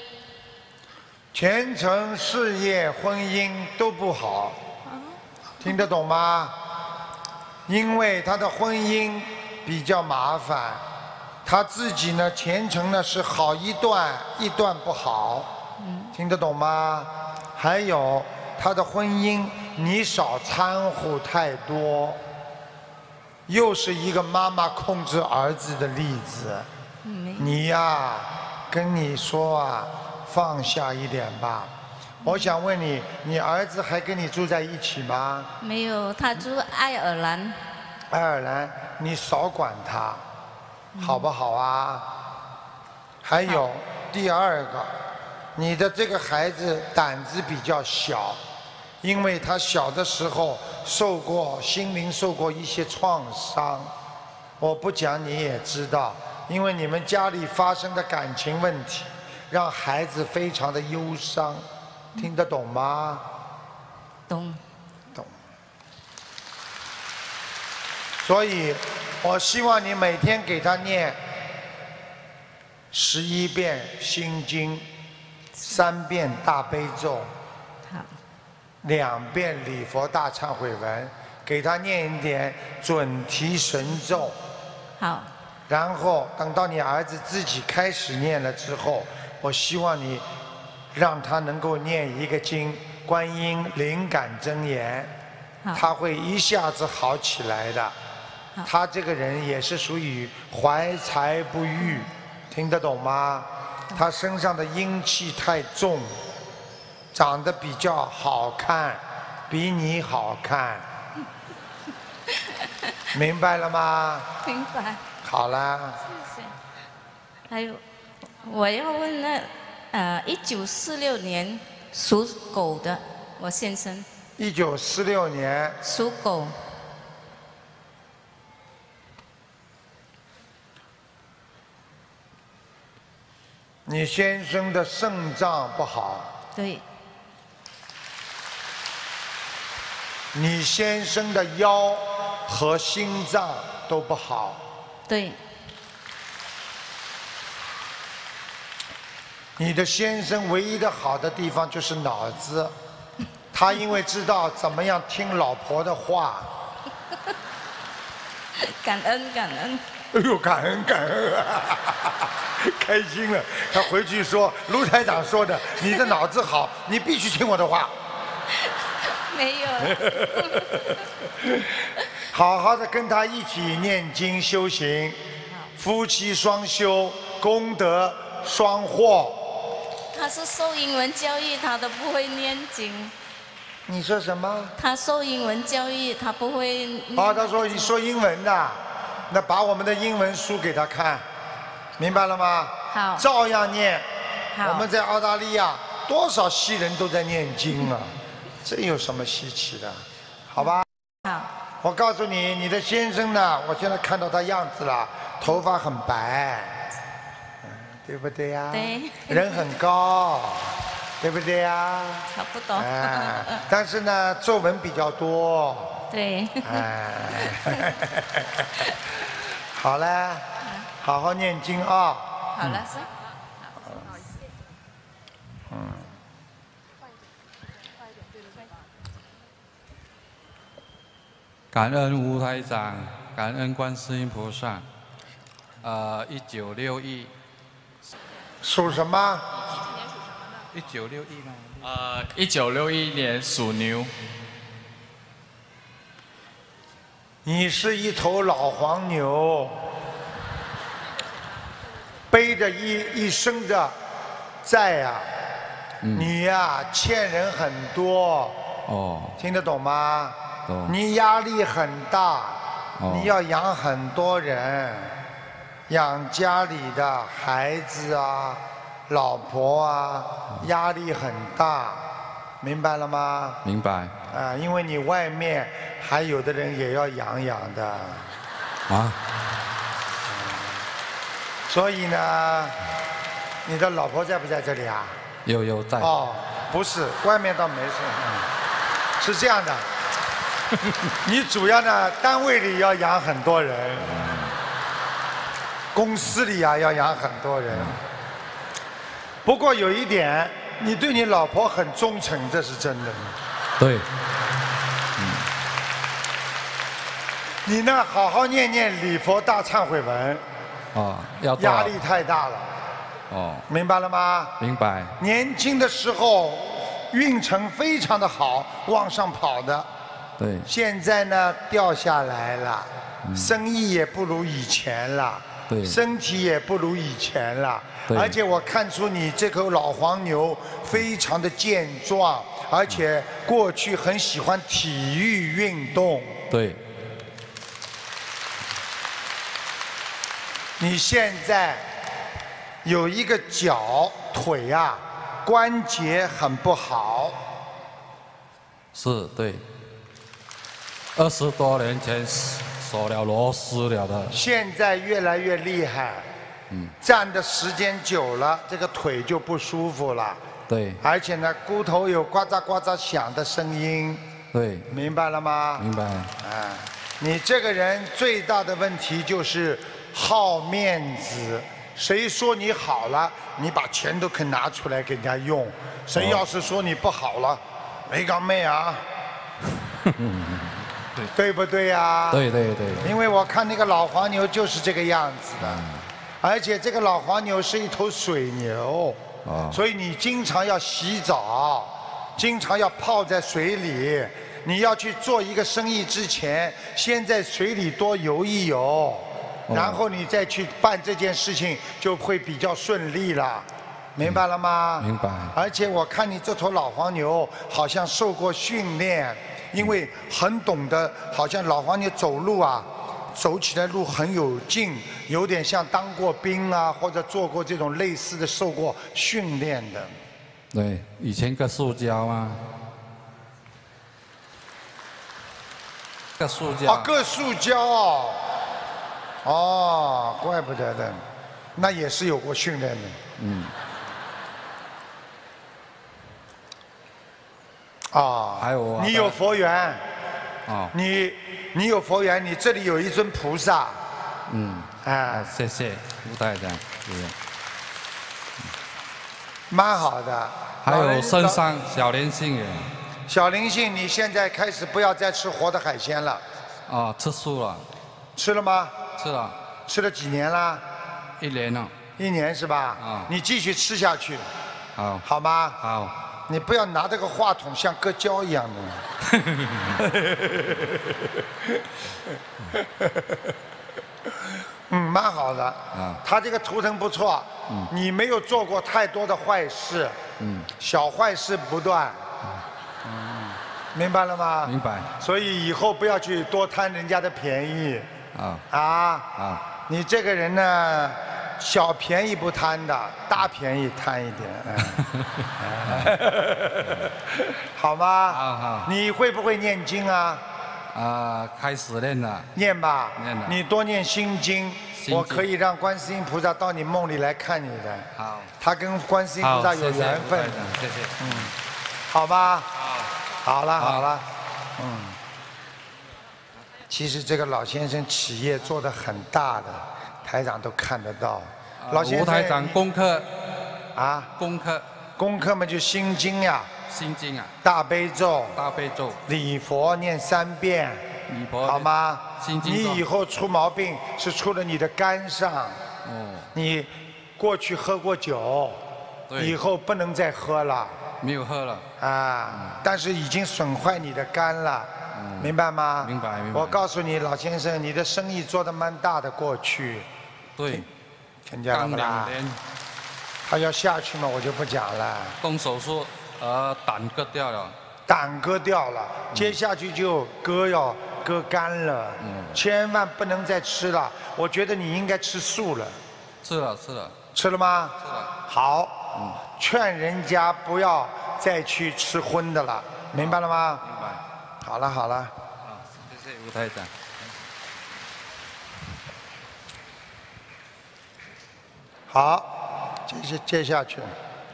前程事业、婚姻都不好，听得懂吗？因为他的婚姻比较麻烦，他自己呢前程呢是好一段一段不好，听得懂吗？还有他的婚姻你少掺和太多。又是一个妈妈控制儿子的例子，你呀，跟你说啊，放下一点吧。我想问你，你儿子还跟你住在一起吗？ 没有，他住爱尔兰。 爱尔兰，你少管他，好不好啊？还有第二个，你的这个孩子胆子比较小。因为他小的时候心灵受过一些创伤，我不讲你也知道，因为你们家里发生的感情问题，让孩子非常的忧伤，听得懂吗？ 懂。 所以，我希望你每天给他念11遍心经，3遍大悲咒。2遍礼佛大忏悔文，给他念一点准提神咒。 好。 然后等到你儿子自己开始念了之后，我希望你让他能够念一个经，观音灵感真言，他会一下子好起来的。 他这个人也是属于怀才不遇，听得懂吗？他身上的阴气太重，长得比较好看，比你好看，明白了吗？ 明白。 好啦。 谢谢。还有，我要问1946年属狗的我先生。 1946年。 属狗。 你先生的肾脏不好。 对。 你先生的腰和心脏都不好。 对。 你的先生唯一的好的地方就是脑子，他因为知道怎么样听老婆的话。 感恩感恩。 哎呦，感恩感恩啊！开心了，他回去说卢台长说的，你的脑子好，你必须听我的话。 没有。 好好的跟他一起念经修行，夫妻双修，功德双获。 他是受英文教育，他都不会念经。 你说什么？ 他受英文教育，他不会念。 他说你说英文的，那把我们的英文书给他看，明白了吗？ 好。 照样念。 好。 我们在澳大利亚，多少西人都在念经啊，这有什么稀奇的？好吧。 好。 我告诉你，你的先生呢？我现在看到他样子了，头发很白，对不对呀？ 对。 人很高，对不对呀？ 差不多。 但是呢，皱纹比较多。 对。 好了，好好念经啊。 好了，是。 感恩吴台长，感恩观世音菩萨。1961。 属什么 ？1961吗 ？1961年属牛。 你是一头老黄牛，背着一生的债呀，你呀欠人很多。 哦。 听得懂吗？你压力很大，你要养很多人，养家里的孩子啊、老婆啊，压力很大，明白了吗？ 明白。 因为你外面还有的人也要养的。 啊。 所以呢，你的老婆在不在这里啊？ 有在。 哦，不是，外面倒没事。是这样的。你主要呢，单位里要养很多人，公司里啊要养很多人。不过有一点，你对你老婆很忠诚，这是真的。 对。 你呢，好好念念礼佛大忏悔文。 要压力太大了。明白了吗？ 明白。 年轻的时候运程非常的好，往上跑的。 对。 现在呢掉下来了，生意也不如以前了， 对， 身体也不如以前了， 对， 而且我看出你这头老黄牛非常的健壮，而且过去很喜欢体育运动。 对。 你现在有一个脚腿啊关节很不好。 是，对。20多年前锁了螺丝了的。 现在越来越厉害。站的时间久了，这个腿就不舒服了。 对。 而且呢，骨头有呱嗒呱嗒响的声音。 对。 明白了吗？ 明白。 你这个人最大的问题就是好面子。谁说你好了，你把钱都肯拿出来给人家用。谁要是说你不好了，没讲咩啊？对不对呀？ 对。 因为我看那个老黄牛就是这个样子的，而且这个老黄牛是一头水牛，所以你经常要洗澡，经常要泡在水里， 你要去做一个生意之前，先在水里多游一游，然后你再去办这件事情，就会比较顺利了。明白了吗？ 明白。 而且我看你这头老黄牛好像受过训练，因为很懂得，好像老黄牛走路啊，走起来路很有劲，有点像当过兵啊，或者做过这种类似的受过训练的。 对，以前割塑胶啊，割塑胶。 啊，割塑胶哦，哦，怪不得的，那也是有过训练的。 嗯。 啊， 还有你有佛缘， 啊， 你有佛缘，你这里有一尊菩萨，哎， 谢谢卢台长，谢谢。 蛮好的。 还有身上小灵性也。 小灵性，你现在开始不要再吃活的海鲜了。 啊，吃素了。 吃了吗？ 吃了。 吃了几年啦 ？1年了。 1年是吧？ 啊。 你继续吃下去。 好。 好吗？ 好。 你不要拿这个话筒像割胶一样的。蛮好的。 啊。 他这个图腾不错。你没有做过太多的坏事。小坏事不断。明白了吗？ 明白。 所以以后不要去多贪人家的便宜。啊。你这个人呢，小便宜不贪的，大便宜贪一点。好吗？ 好。 你会不会念经啊？ 开始练了。 念吧。 念了。 你多念心经。我可以让观世音菩萨到你梦里来看你的。 好。 他跟观世音菩萨有缘分。 谢谢。 好吧。好了好了。其实这个老先生企业做得很大的，台长都看得到。老先生。 吴台长功课。 啊。功课嘛就心经呀。 心经啊。 大悲咒。 大悲咒。 礼佛念3遍。 礼佛。 好吗？ 心经。 你以后出毛病是出了你的肝上。 哦。 你过去喝过酒。 对。 以后不能再喝了。 没有喝了。 但是已经损坏你的肝了。明白吗？ 明白。 我告诉你，老先生，你的生意做得蛮大的，过去。 对。 听见了不啦？他要下去嘛，我就不讲了。 动手术，胆割掉了。 胆割掉了，接下去就要割肝了。千万不能再吃了。我觉得你应该吃素了。 吃了。 吃了吗？ 吃了。 好。劝人家不要再去吃荤的了，明白了吗？ 明白。 好了。 好，谢谢吴台长。 好，接下去。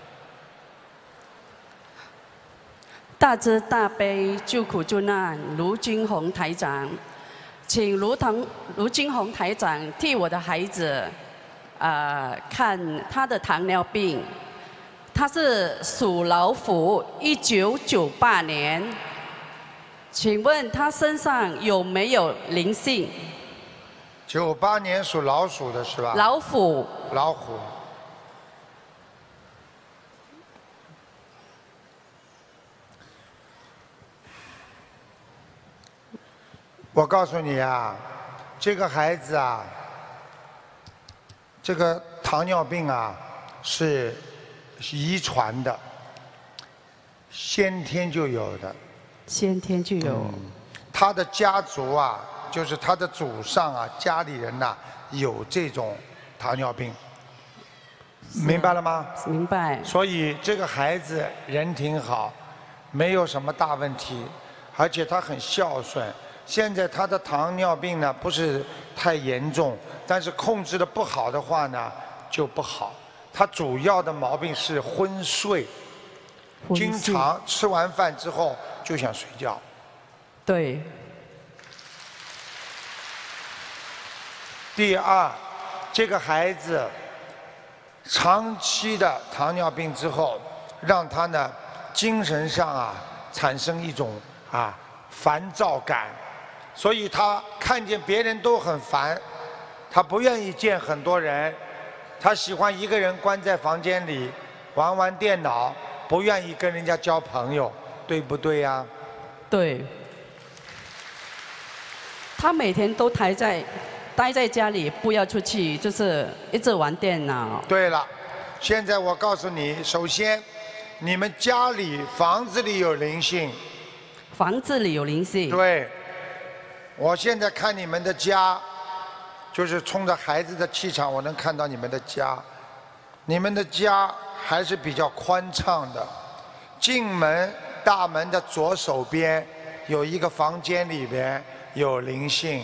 大慈大悲救苦救难卢军宏台长，请卢军宏台长替我的孩子，看他的糖尿病。他是属老虎，1998年。请问他身上有没有灵性 ？98年属老鼠的是吧？ 老虎。 老虎。我告诉你啊，这个孩子啊，这个糖尿病啊是遗传的，先天就有的。 先天就有。 他的家族啊，就是他的祖上啊，家里人呐，有这种糖尿病，明白了吗？ 明白。 所以这个孩子人挺好，没有什么大问题，而且他很孝顺。现在他的糖尿病呢不是太严重，但是控制的不好的话呢就不好。他主要的毛病是昏睡，经常吃完饭之后就想睡觉。 对。 第二，这个孩子长期的糖尿病之后，让他呢精神上啊产生一种烦躁感，所以他看见别人都很烦，他不愿意见很多人，他喜欢一个人关在房间里玩电脑，不愿意跟人家交朋友，对不对呀？ 对。 他每天都待在家里，不要出去，就是一直玩电脑。 对了，现在我告诉你，首先，你们家里房子里有灵性。 房子里有灵性。 对，我现在看你们的家，就是冲着孩子的气场，我能看到你们的家。你们的家还是比较宽敞的，进门大门的左手边有一个房间，里边有灵性。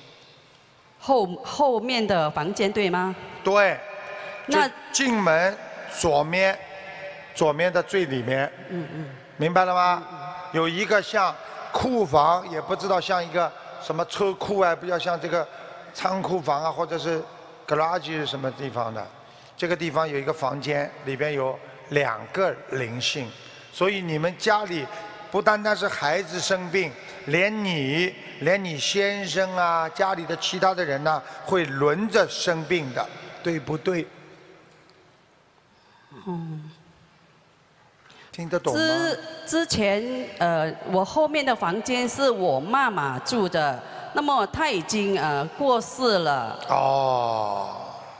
后面的房间对吗？ 对。 那进门左面的最里面。明白了吗？有一个像库房，也不知道像一个什么车库啊，比较像这个仓库房啊，或者是 garage 什么地方的。这个地方有一个房间，里边有2个灵性，所以你们家里不单单是孩子生病，连你先生啊，家里的其他的人呢，会轮着生病的，对不对？听得懂吗？ 之前我后面的房间是我妈妈住的，那么她已经过世了。 哦。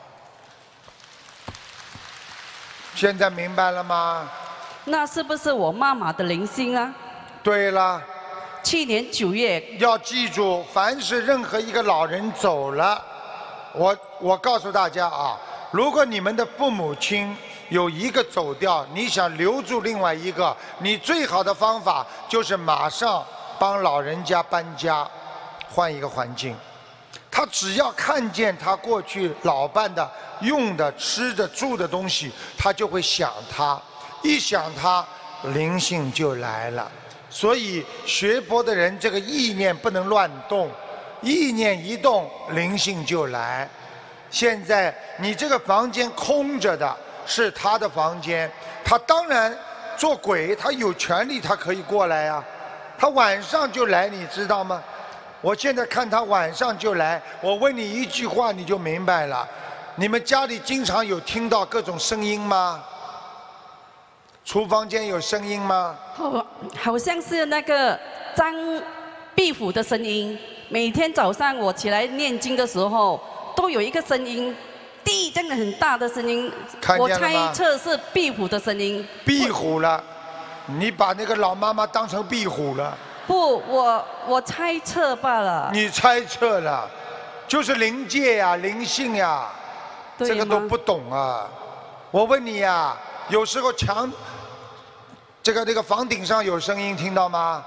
现在明白了吗？ 那是不是我妈妈的灵性啊？ 对了。 去年9月。 要记住，凡是任何一个老人走了，我告诉大家啊，如果你们的父母亲有一个走掉，你想留住另外一个，你最好的方法就是马上帮老人家搬家，换一个环境。他只要看见他过去老伴的用的、吃的、住的东西，他就会想他，一想他，灵性就来了。所以学佛的人，这个意念不能乱动，意念一动，灵性就来。现在你这个房间空着的，是他的房间，他当然做鬼，他有权利，他可以过来呀。他晚上就来，你知道吗？我现在看他晚上就来，我问你一句话，你就明白了。你们家里经常有听到各种声音吗？厨房间有声音吗？ 好像是那个张壁虎的声音。每天早上我起来念经的时候，都有一个声音，地震的很大的声音。我猜测是壁虎的声音。 壁虎了，你把那个老妈妈当成壁虎了。 不，我猜测罢了。 你猜测了，就是灵界呀、灵性呀，这个都不懂啊。我问你呀，有时候这个房顶上有声音，听到吗？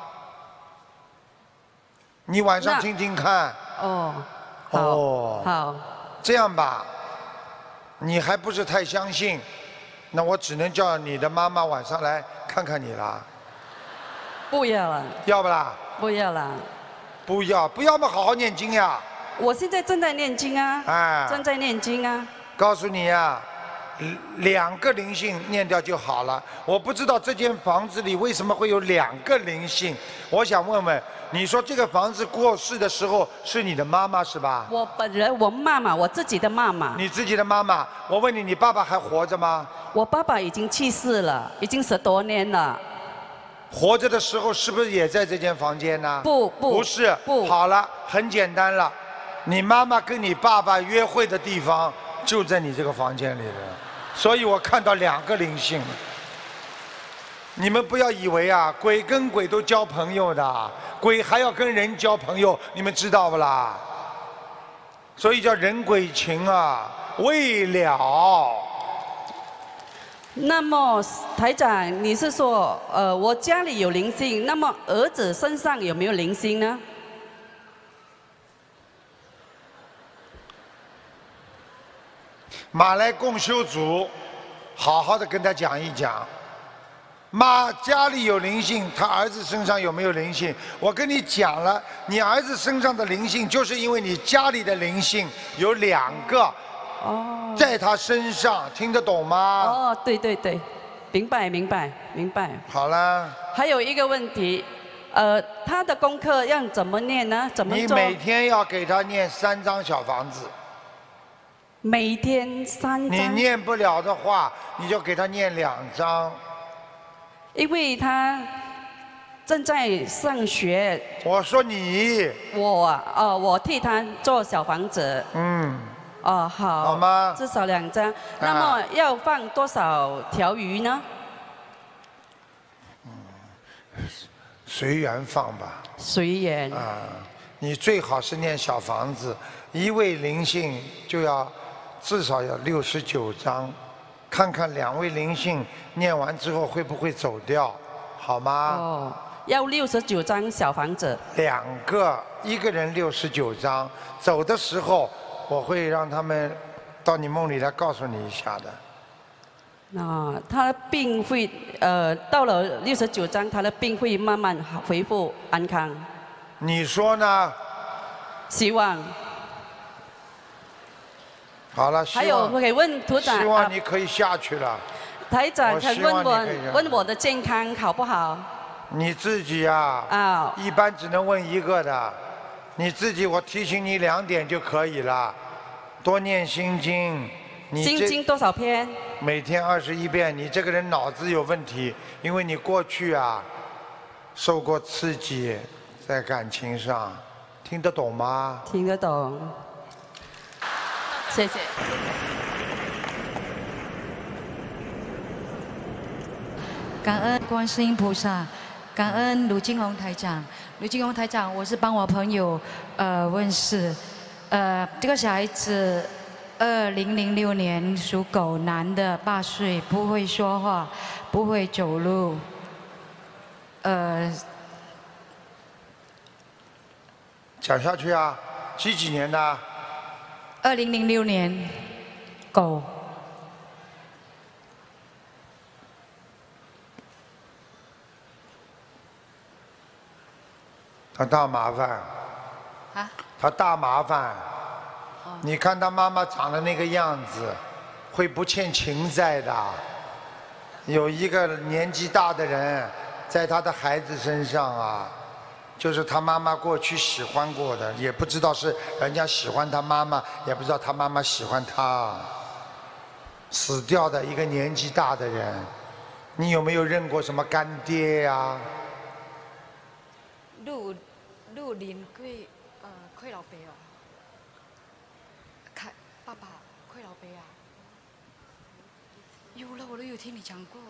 你晚上听听看。 好。 这样吧，你还不是太相信，那我只能叫你的妈妈晚上来看看你了。 不要了。 要不啦？ 不要了。 不要嘛，好好念经呀。 我现在正在念经啊。 哎。 正在念经啊。 告诉你呀，2个灵性念掉就好了。我不知道这间房子里为什么会有2个灵性，我想问问，你说这个房子过世的时候是你的妈妈是吧？ 我本人，我妈妈，我自己的妈妈。 你自己的妈妈，我问你，你爸爸还活着吗？ 我爸爸已经去世了，已经10多年了。 活着的时候是不是也在这间房间呢？ 不是。好了，很简单了，你妈妈跟你爸爸约会的地方就在你这个房间里了，所以我看到2个灵性了。你们不要以为啊，鬼跟鬼都交朋友的，鬼还要跟人交朋友，你们知道不啦？所以叫人鬼情啊，未了。 那么台长，你是说，我家里有灵性，那么儿子身上有没有灵性呢？ 马来共修组，好好的跟他讲一讲。妈家里有灵性，他儿子身上有没有灵性？我跟你讲了，你儿子身上的灵性，就是因为你家里的灵性有2个。在他身上，听得懂吗？ 对，明白。 好了。 还有一个问题，他的功课要怎么念呢？怎么做？ 你每天要给他念3张小房子。 每天3张。 你念不了的话，你就给他念2张。 因为他正在上学。 我说你。 我替他做小房子。好。 好吗？ 至少2张。那么要放多少条鱼呢？ 随缘放吧。 随缘。 你最好是念小房子，一位灵性就要至少要69张，看看2位灵性念完之后会不会走掉，好吗？ 要69张小房子。 2个，一个人69张。走的时候我会让他们到你梦里来告诉你一下的。 他的病会到了69张，他的病会慢慢恢复安康。 你说呢？ 希望。 好了， 还有我可以问图长。 希望你可以下去了。 台长想问我的健康好不好？ 你自己啊，一般只能问一个的。你自己，我提醒你2点就可以了，多念心经。 心经多少篇？ 每天21遍。你这个人脑子有问题，因为你过去受过刺激，在感情上，听得懂吗？ 听得懂。谢谢。 感恩观世音菩萨，感恩卢金红台长。卢金红台长，我是帮我朋友问事，这个小孩子2006年属狗，男的，8岁，不会说话，不会走路， 讲下去啊，几年的 ？2006年，狗。 他大麻烦。他大麻烦。你看他妈妈长得那个样子，会不欠情债的。有一个年纪大的人，在他的孩子身上就是他妈妈过去喜欢过的，也不知道是人家喜欢他妈妈，也不知道他妈妈喜欢他。死掉的一个年纪大的人，你有没有认过什么干爹呀？ 陆林贵老伯爸爸贵老伯有了，我都有听你讲过。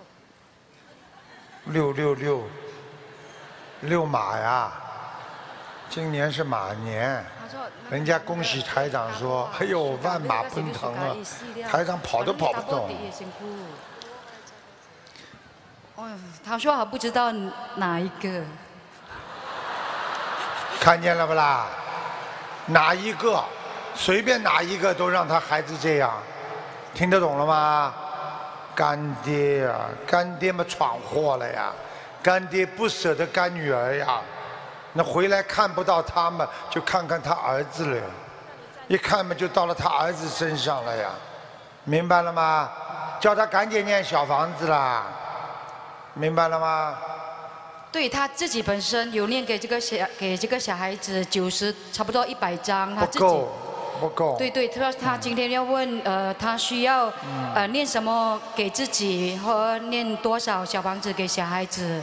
6马呀，今年是马年。人家恭喜台长说，哎呦，万马奔腾啊！台长跑都跑不动。 他说还不知道哪一个。 看见了不啦？哪一个？随便哪一个都让他孩子这样，听得懂了吗？干爹呀，干爹嘛闯祸了呀，干爹不舍得干女儿呀，那回来看不到他们，就看看他儿子了，一看嘛就到了他儿子身上了呀，明白了吗？叫他赶紧念小房子啦，明白了吗？ 对他自己本身有念给这个小孩子90，差不多100张，他自己不够。 对，他今天要问他需要念什么给自己，和念多少小房子给小孩子。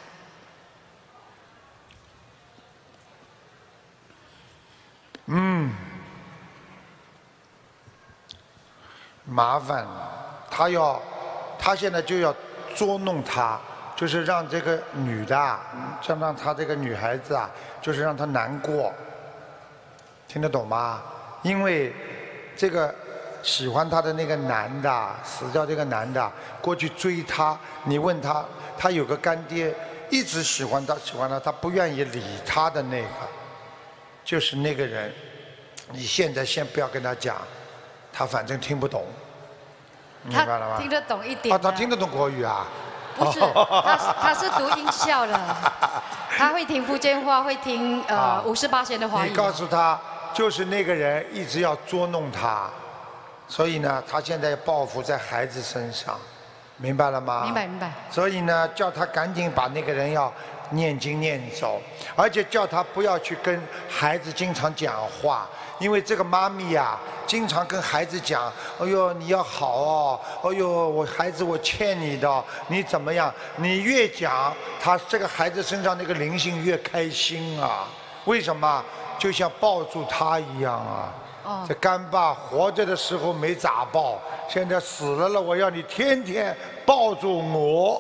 麻烦，他现在就要捉弄他。就是让这个女的，让她这个女孩子就是让她难过，听得懂吗？因为这个喜欢她的那个男的死掉，这个男的过去追她，你问他，他有个干爹一直喜欢他，他不愿意理他的那个，就是那个人。你现在先不要跟他讲，他反正听不懂，明白了吗？ 他听得懂一点。 他听得懂国语啊？ 不是，他是读音效的，他会听福建话，会听58%的华语。 你告诉他，就是那个人一直要捉弄他，所以呢，他现在报复在孩子身上，明白了吗？ 明白。 所以呢，叫他赶紧把那个人要念经念走，而且叫他不要去跟孩子经常讲话， 因为这个妈咪呀，经常跟孩子讲，哎呦你要好哦，哎呦我孩子我欠你的，你怎么样？你越讲，他这个孩子身上那个灵性越开心啊。为什么？就像抱住他一样啊。这干爸活着的时候没咋抱，现在死了，我要你天天抱住我。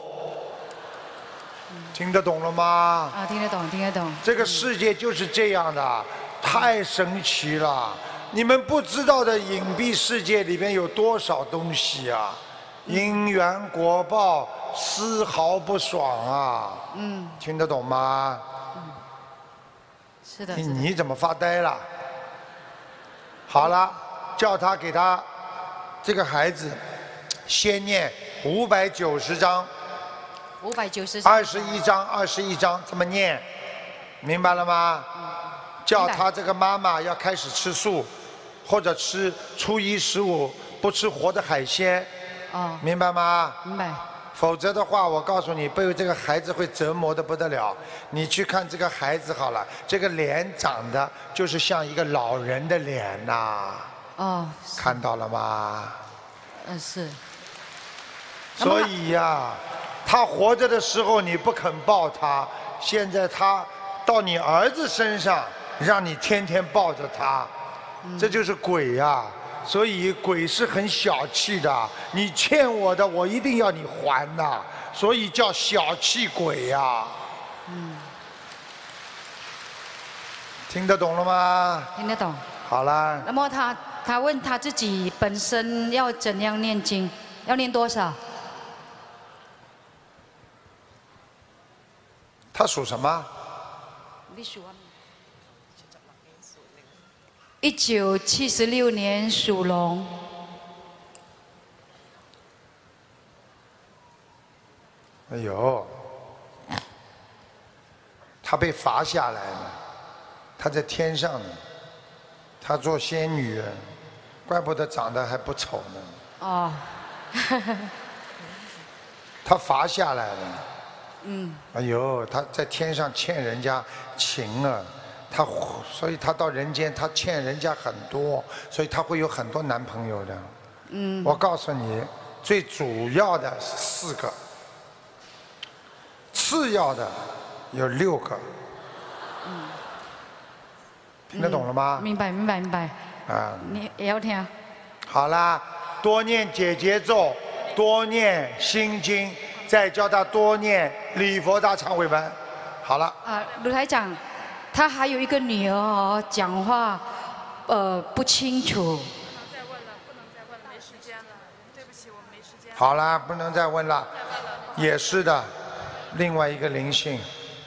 听得懂了吗？ 啊，听得懂，听得懂。 这个世界就是这样的，太神奇了！你们不知道的隐蔽世界里面有多少东西啊！因缘果报，丝毫不爽啊！听得懂吗？ 是的。 你怎么发呆了？好了，叫他给他这个孩子先念590章。 590。 21章，这么念，明白了吗？叫他这个妈妈要开始吃素，或者吃初一15不吃活的海鲜。明白吗？ 明白。 否则的话，我告诉你，被这个孩子会折磨得不得了。你去看这个孩子好了，这个脸长得就是像一个老人的脸呐。看到了吗？ 是。 所以呀，他活着的时候你不肯抱他，现在他到你儿子身上，让你天天抱着他，这就是鬼呀。所以鬼是很小气的，你欠我的，我一定要你还的，所以叫小气鬼呀。听得懂了吗？ 听得懂。 好了。 那么他问他自己本身要怎样念经，要念多少？ 他属什么？ 你属啊？1976年属龙。 哎呦，他被罚下来了，他在天上呢，他做仙女，怪不得长得还不丑呢。他罚下来了。哎呦，他在天上欠人家情啊。所以他到人间，他欠人家很多，所以他会有很多男朋友的。我告诉你，最主要的是4个，次要的有6个。听得懂了吗？ 明白。你也要听。 好啦，多念解结咒，多念心经，再教他多念礼佛大忏悔文。好了。 卢台长。他还有一个女儿哦，讲话不清楚。 不能再问了，没时间了。对不起，我没时间。 好了，不能再问了。也是的，另外一个灵性。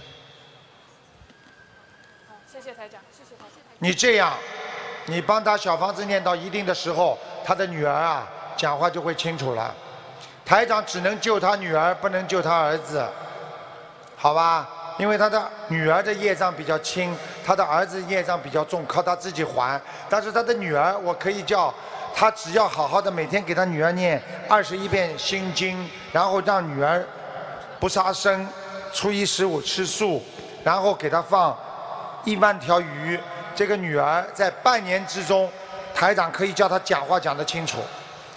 谢谢台长，谢谢台长。 你这样，你帮他小房子念到一定的时候，他的女儿啊讲话就会清楚了。台长只能救他女儿，不能救他儿子，好吧？因为他的女儿的业障比较轻，他的儿子业障比较重，靠他自己还。但是他的女儿，我可以叫他只要好好的每天给他女儿念21遍心经，然后让女儿不杀生，初一15吃素，然后给他放1万条鱼。这个女儿在半年之中，台长可以叫她讲话讲得清楚。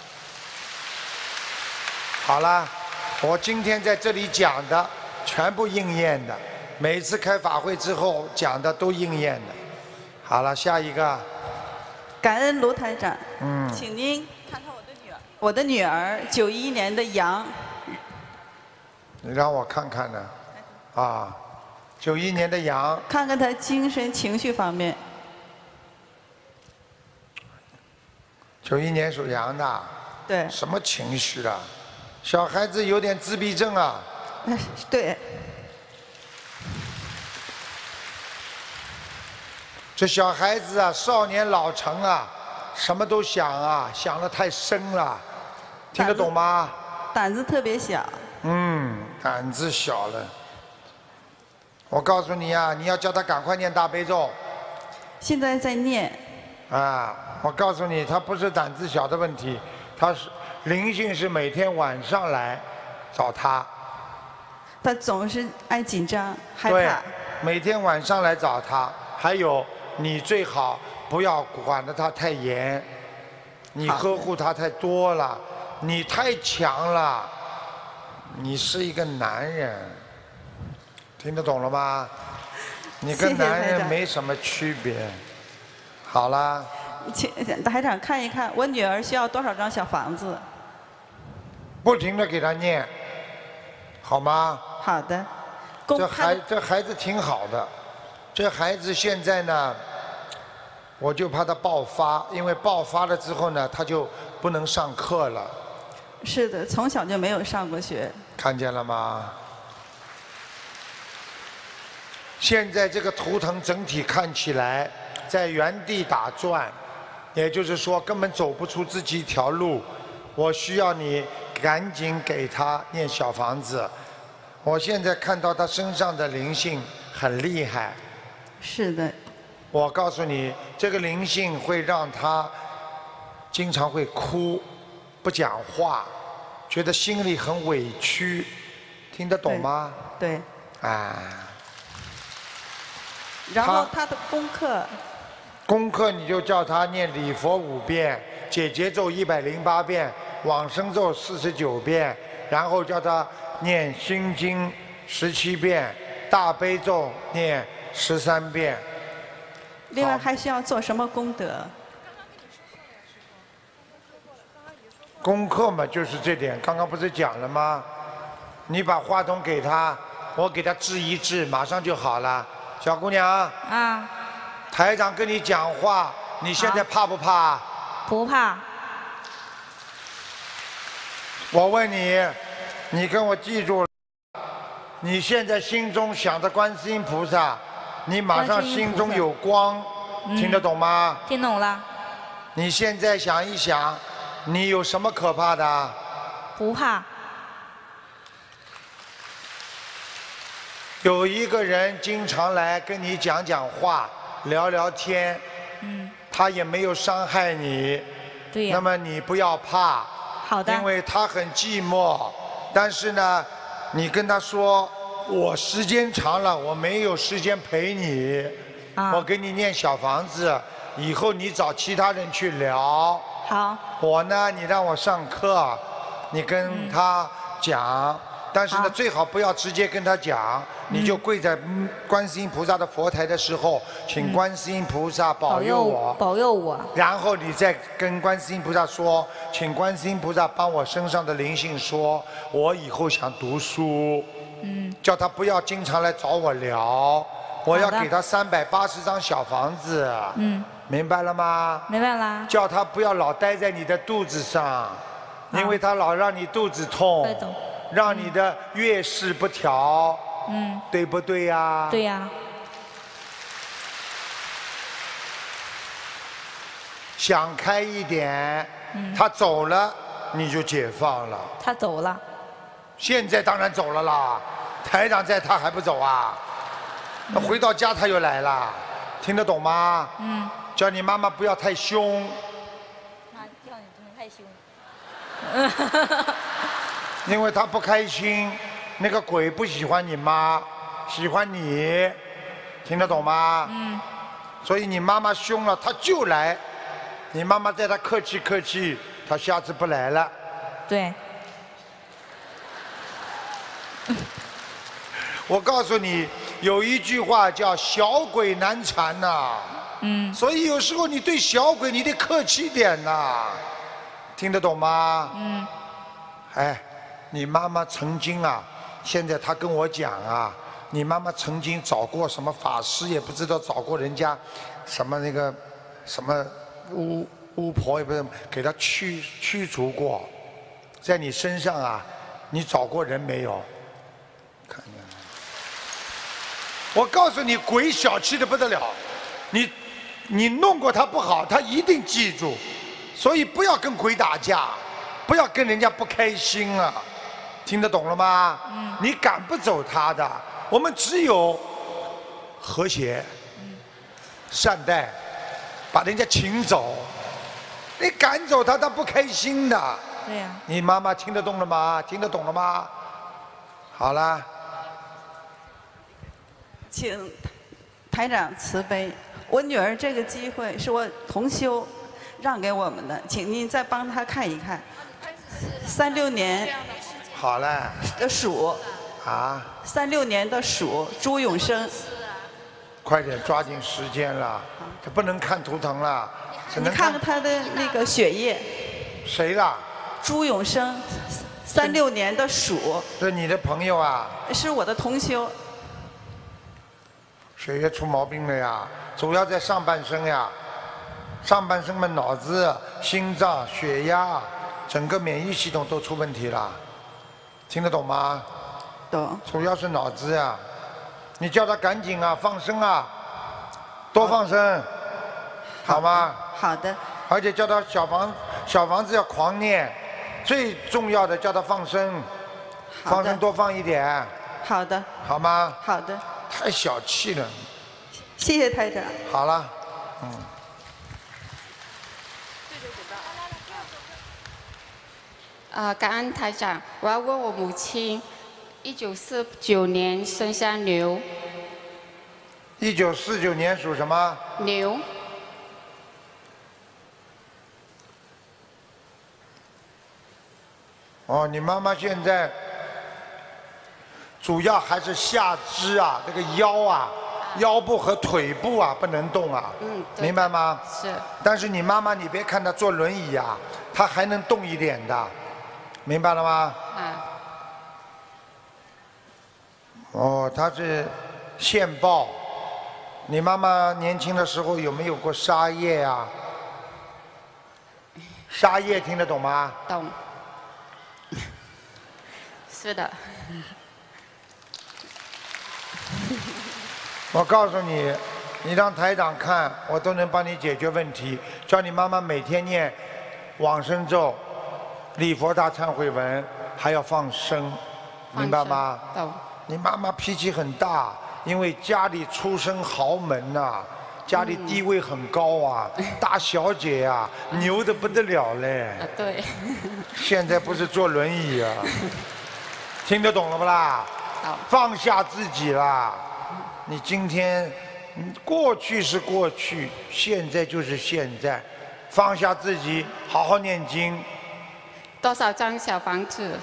好了，我今天在这里讲的全部应验的。每次开法会之后讲的都应验的。好了，下一个。 感恩卢台长。请您看看我的女儿91年的羊。 你让我看看呢。91年的羊。 看看她精神情绪方面。 91年属羊的。 对。 什么情绪了？小孩子有点自闭症啊。 对。 这小孩子啊，少年老成啊，什么都想啊，想得太深了，听得懂吗？ 胆子特别小。 胆子小了。我告诉你啊，你要叫他赶快念大悲咒。 现在在念。 我告诉你，他不是胆子小的问题，他是灵性是每天晚上来找他。 他总是爱紧张，害怕。 对，每天晚上来找他。还有，你最好不要管得他太严，你呵护他太多了，你太强了，你是一个男人，听得懂了吗？你跟男人没什么区别。好啦。 请台长看一看，我女儿需要多少张小房子？ 不停地给她念，好吗？ 好的。 这孩子挺好的，这孩子现在呢，我就怕他爆发，因为爆发了之后呢，他就不能上课了。 是的，从小就没有上过学。 看见了吗？现在这个图腾整体看起来在原地打转。也就是说，根本走不出自己一条路。我需要你赶紧给他念小房子。我现在看到他身上的灵性很厉害。 是的。 我告诉你，这个灵性会让他经常会哭，不讲话，觉得心里很委屈，听得懂吗？ 对。 啊。 然后他的功课。 功课你就叫他念礼佛5遍，解结咒108遍，往生咒49遍，然后叫他念心经17遍，大悲咒念13遍。 另外还需要做什么功德？ 功课嘛，就是这点，刚刚不是讲了吗？你把话筒给他，我给他治一治，马上就好了。小姑娘。 啊。 台长跟你讲话，你现在怕不怕？ 不怕。 我问你，你跟我记住了，你现在心中想着观世音菩萨，你马上心中有光，听得懂吗？ 听懂了。 你现在想一想，你有什么可怕的？ 不怕。 有一个人经常来跟你讲讲话。聊聊天，他也没有伤害你， 对呀。 那么你不要怕， 好的。 因为他很寂寞，但是呢，你跟他说，我时间长了，我没有时间陪你，我给你念小房子，以后你找其他人去聊。 好。 我呢，你让我上课，你跟他讲。但是呢，最好不要直接跟他讲，你就跪在观世音菩萨的佛台的时候，请观世音菩萨保佑我， 保佑我。 然后你再跟观世音菩萨说，请观世音菩萨帮我身上的灵性说，我以后想读书，叫他不要经常来找我聊，我要给他380张小房子，明白了吗？ 明白啦。 叫他不要老待在你的肚子上，因为他老让你肚子痛。让你的月事不调，对不对呀？ 对呀。 想开一点，他走了，你就解放了。 他走了。 现在当然走了啦，台长在，他还不走啊？那回到家他又来了，听得懂吗？叫你妈妈不要太凶。 叫你不能太凶。 因为他不开心，那个鬼不喜欢你妈，喜欢你，听得懂吗？所以你妈妈凶了，他就来。你妈妈在他客气客气，他下次不来了。 对。 我告诉你，有一句话叫“小鬼难缠”呐。所以有时候你对小鬼你得客气点呐，听得懂吗？哎。你妈妈曾经啊，现在她跟我讲啊，你妈妈曾经找过什么法师，也不知道找过人家什么那个什么巫婆，也不是给她驱除过，在你身上啊，你找过人没有？看见没？我告诉你，鬼小气的不得了，你弄过他不好，他一定记住，所以不要跟鬼打架，不要跟人家不开心啊。听得懂了吗？你赶不走他的，我们只有和谐、善待，把人家请走。你赶走他，他不开心的。 对呀。 你妈妈听得懂了吗？听得懂了吗？好了。 请台长慈悲， 我女儿这个机会是我同修让给我们的，请您再帮她看一看。36年好嘞。 的鼠。 啊。 36年的鼠，朱永生。 快点，抓紧时间了，这不能看图腾了，只你能看看他的那个血液。 谁啦？ 朱永生，36年的鼠。 这你的朋友啊？ 是我的同修。 血液出毛病了呀，主要在上半身呀，上半身的脑子、心脏、血压，整个免疫系统都出问题了，听得懂吗？ 懂。 主要是脑子呀，你叫他赶紧啊，放生啊，多放生，好吗？ 好的。 而且叫他小房子要狂念，最重要的叫他放生，放生多放一点。 好的。 好吗？ 好的。 太小气了。 谢谢台长。 好了， 感恩台长，我要问我母亲，1949年生下牛。 1949年属什么？ 牛。 哦，你妈妈现在主要还是下肢啊，这个腰啊，腰部和腿部啊不能动啊，明白吗？ 是。 但是你妈妈，你别看她坐轮椅啊，她还能动一点的，明白了吗？哦，她是现报。你妈妈年轻的时候有没有过沙叶啊？沙叶听得懂吗？ 懂。是的。 我告诉你，你让台长看，我都能帮你解决问题。叫你妈妈每天念往生咒、礼佛大忏悔文，还要放生，明白吗？ 懂。 你妈妈脾气很大，因为家里出身豪门呐、家里地位很高啊，大小姐啊，牛得不得了嘞。 对。 现在不是坐轮椅啊，听得懂了不啦？ 好。 放下自己啦。你今天，过去是过去，现在就是现在，放下自己，好好念经。 多少张小房子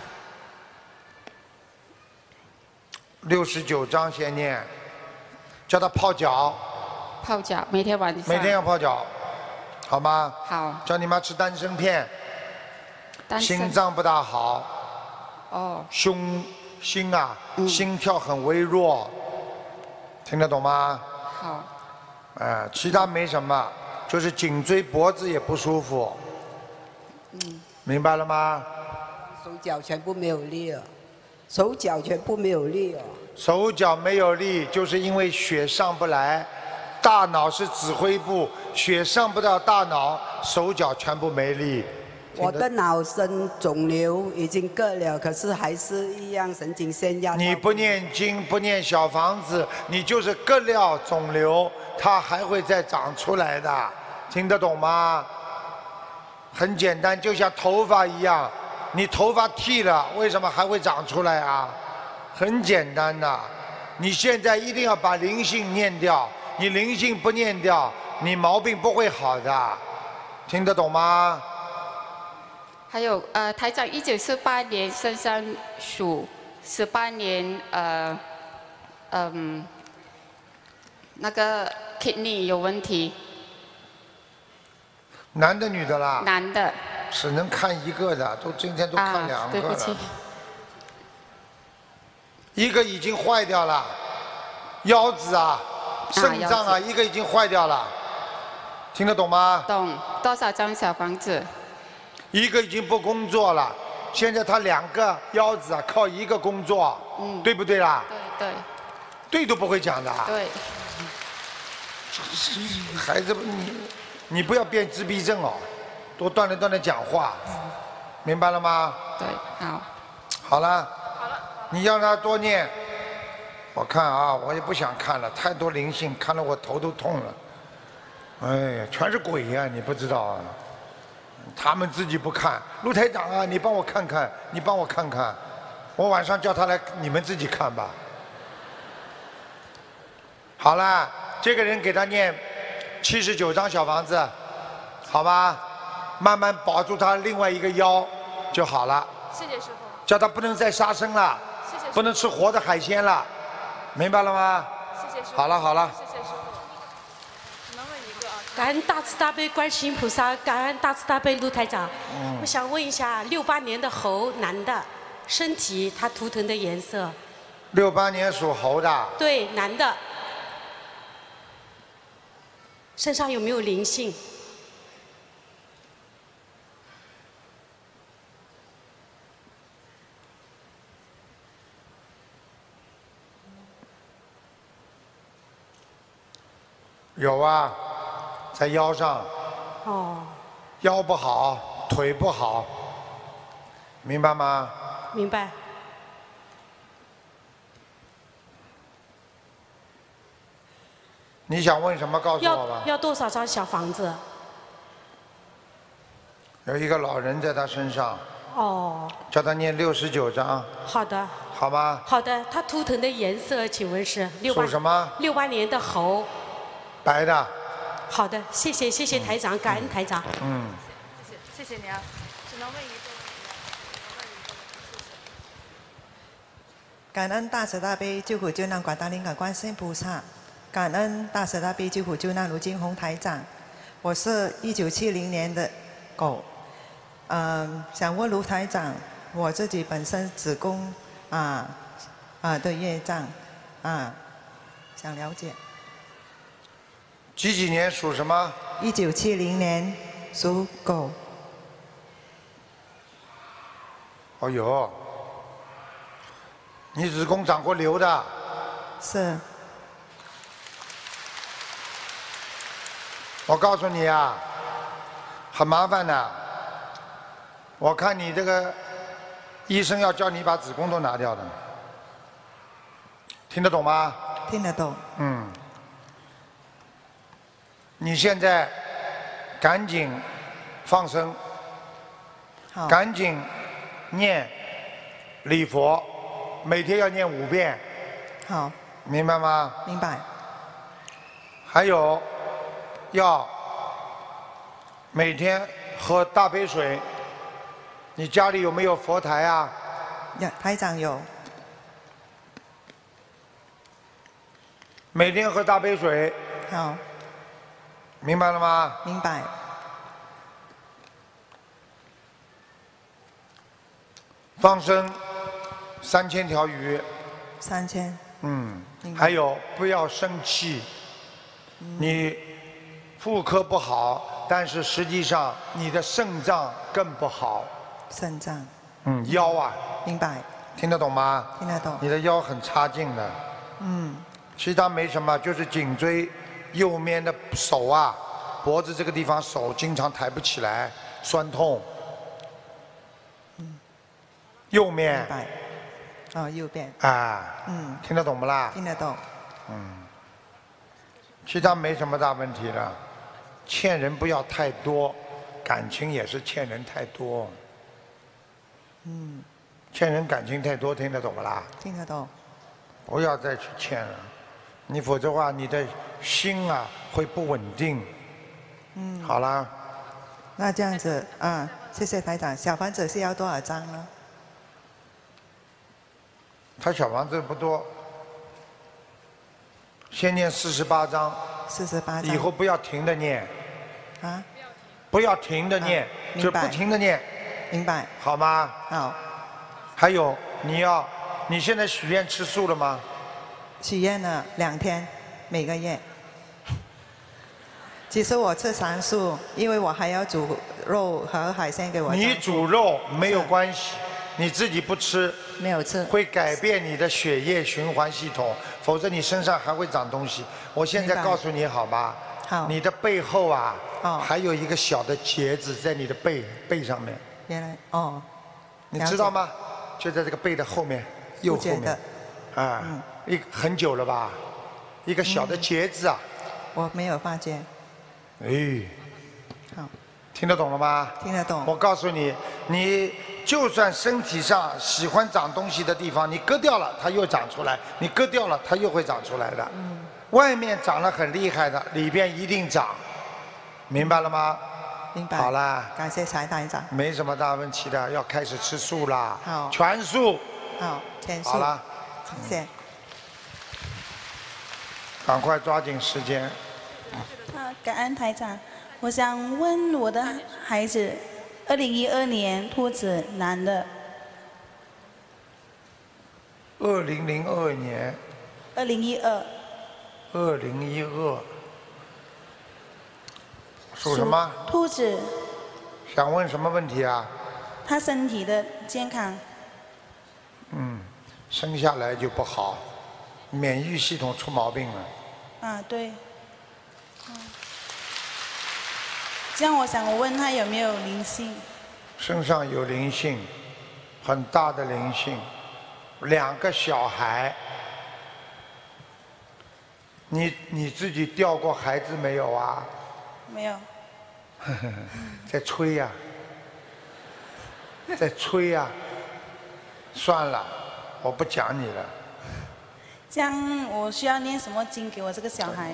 ？69章先念，叫他泡脚。 泡脚，每天晚上。 每天要泡脚，好吗？ 好。 叫你妈吃丹参片。心脏不大好。 哦。 心啊，心跳很微弱。听得懂吗？ 好。 其他没什么，就是颈椎脖子也不舒服。明白了吗？ 手脚全部没有力了，手脚全部没有力了。 手脚没有力，就是因为血上不来，大脑是指挥部，血上不到大脑，手脚全部没力。 我的脑生肿瘤已经割了，可是还是一样神经线压。 你不念经，不念小房子，你就是割了肿瘤，它还会再长出来的，听得懂吗？很简单，就像头发一样，你头发剃了，为什么还会长出来啊？很简单的，你现在一定要把灵性念掉，你灵性不念掉，你毛病不会好的，听得懂吗？ 还有台长，1948年生下鼠，18年那个 kidney 有问题。 男的女的啦？ 男的。 只能看一个的，今天都看两个了。 对不起。 一个已经坏掉了，腰子啊，肾脏啊，一个已经坏掉了，听得懂吗？ 懂。多少张小房子？ 一个已经不工作了，现在他2个腰子啊，靠一个工作，对不对啦？ 对。 对都不会讲的。 对。 孩子，你不要变自闭症哦，多锻炼讲话，明白了吗？ 对，好。 好了。你让他多念。我看啊，我也不想看了，太多灵性，看得我头都痛了。哎呀，全是鬼呀，你不知道啊。他们自己不看，陆台长啊，你帮我看看，你帮我看看，我晚上叫他来，你们自己看吧。好了，这个人给他念 79张小房子，好吧？慢慢保住他另外一个腰就好了。 谢谢师傅。 叫他不能再杀生了， 谢谢师傅。 不能吃活的海鲜了，明白了吗？ 谢谢师傅。 好了好了。 谢谢师傅。能问一个啊？ 感恩大慈大悲观世音菩萨，感恩大慈大悲卢台长。我想问一下，68年的猴男的，身体他图腾的颜色 68年属猴的， 对，男的，身上有没有灵性？ 有啊，在腰上。 哦， 腰不好，腿不好，明白吗？ 明白。 你想问什么？告诉我吧。 要多少张小房子？ 有一个老人在他身上， 哦， 叫他念69章， 好的。 好吗？ 好的，他图腾的颜色，请问是属什么 ？68年的猴。 白的。 好的，谢谢台长，感恩台长。 嗯。 谢谢你啊，只能问一个。 感恩大慈大悲救苦救难广大灵感观世音菩萨，感恩大慈大悲救苦救难卢金红台长。我是1970年的狗，想问卢台长，我自己本身子宫的业障想了解。 几年属什么 ？1970年属狗。 哦呦，你子宫长过瘤的。 是。 我告诉你啊，很麻烦的。我看你这个医生要叫你把子宫都拿掉的，听得懂吗？ 听得懂。 嗯。你现在赶紧放生，赶紧念礼佛，每天要念5遍。 好。 明白吗？ 明白。 还有，要每天喝大杯水。你家里有没有佛台啊？ 台长有。 每天喝大杯水。 好。 明白了吗？ 明白。 放生3000条鱼。 3000。 嗯。还有不要生气。你妇科不好，但是实际上你的肾脏更不好。 肾脏。 腰啊。 明白。 听得懂吗？ 听得懂。 你的腰很差劲的。其他没什么，就是颈椎。右面的手啊，脖子这个地方手经常抬不起来，酸痛。右面。 明白。右边。 听得懂不啦？ 听得懂。 其他没什么大问题了，欠人不要太多，感情也是欠人太多。欠人感情太多，听得懂不啦？ 听得懂。 不要再去欠了，你否则的话，你的心啊会不稳定。好啦。 那这样子谢谢台长。小房子是要多少张呢？ 他小房子不多，先念48章。 48章。 以后不要停的念。 啊？ 不要停的念，就不停的念。 明白。 好吗？ 好。 还有，你现在许愿吃素了吗？ 许愿了2天，每个月。其实我吃3素，因为我还要煮肉和海鲜给我。 你煮肉没有关系，你自己不吃。 没有吃。 会改变你的血液循环系统，否则你身上还会长东西。我现在告诉你好吧？ 好。 你的背后啊，还有一个小的结子在你的背上面。 原来你知道吗？就在这个背的后面，右后面。很久了吧？一个小的结子啊。 我没有发觉。好。 听得懂了吗？ 听得懂。 我告诉你，你就算身体上喜欢长东西的地方，你割掉了，它又长出来；你割掉了，它又会长出来的。 外面长得很厉害的，里边一定长，明白了吗？ 明白。 好啦， 感谢柴台长。 没什么大问题的，要开始吃素啦。 好。 全素。 好，全素。 好了， 谢谢。 赶快抓紧时间。 感恩台长，我想问我的孩子，2012年兔子男的。 2002年。 2012。 2012。属什么？ 兔子。 想问什么问题啊？ 他身体的健康。 生下来就不好，免疫系统出毛病了。 啊，对。这样我想问他有没有灵性？ 身上有灵性，很大的灵性，2个小孩。你自己掉过孩子没有啊？ 没有。 在吹呀、在吹呀、算了，我不讲你了。 这样我需要念什么经给我这个小孩？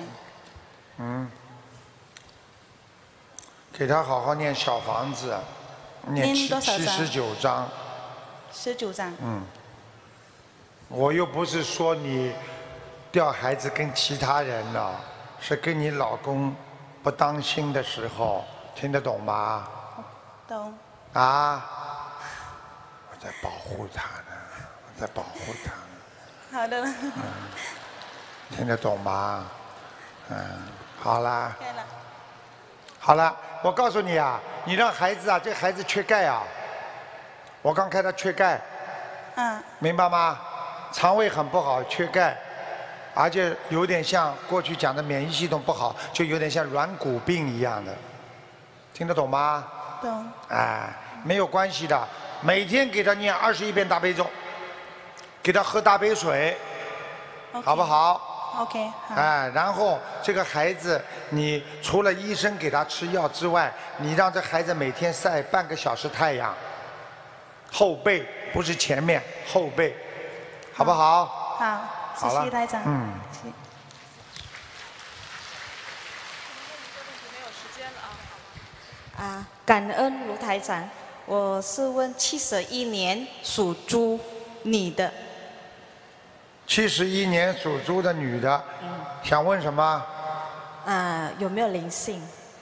给他好好念小房子，念多少章 79章。 19章。 我又不是说你掉孩子跟其他人了，是跟你老公不当心的时候，听得懂吗？ 懂。 啊！我在保护他呢，我在保护他呢。 好的。 听得懂吗？好啦。好了，我告诉你啊，你让孩子啊，这孩子缺钙啊。我刚开他缺钙。明白吗？肠胃很不好，缺钙，而且有点像过去讲的免疫系统不好，就有点像软骨病一样的。听得懂吗？ 懂。 没有关系的，每天给他念21遍大悲咒，给他喝大杯水，好不好 ？OK， 好。 然后这个孩子，你除了医生给他吃药之外，你让这孩子每天晒半个小时太阳，后背不是前面，后背，好不好？ 好，谢谢台长。谢谢。 感恩卢台长，我是问71年属猪女的。 71年属猪的女的，想问什么？ 有没有灵性？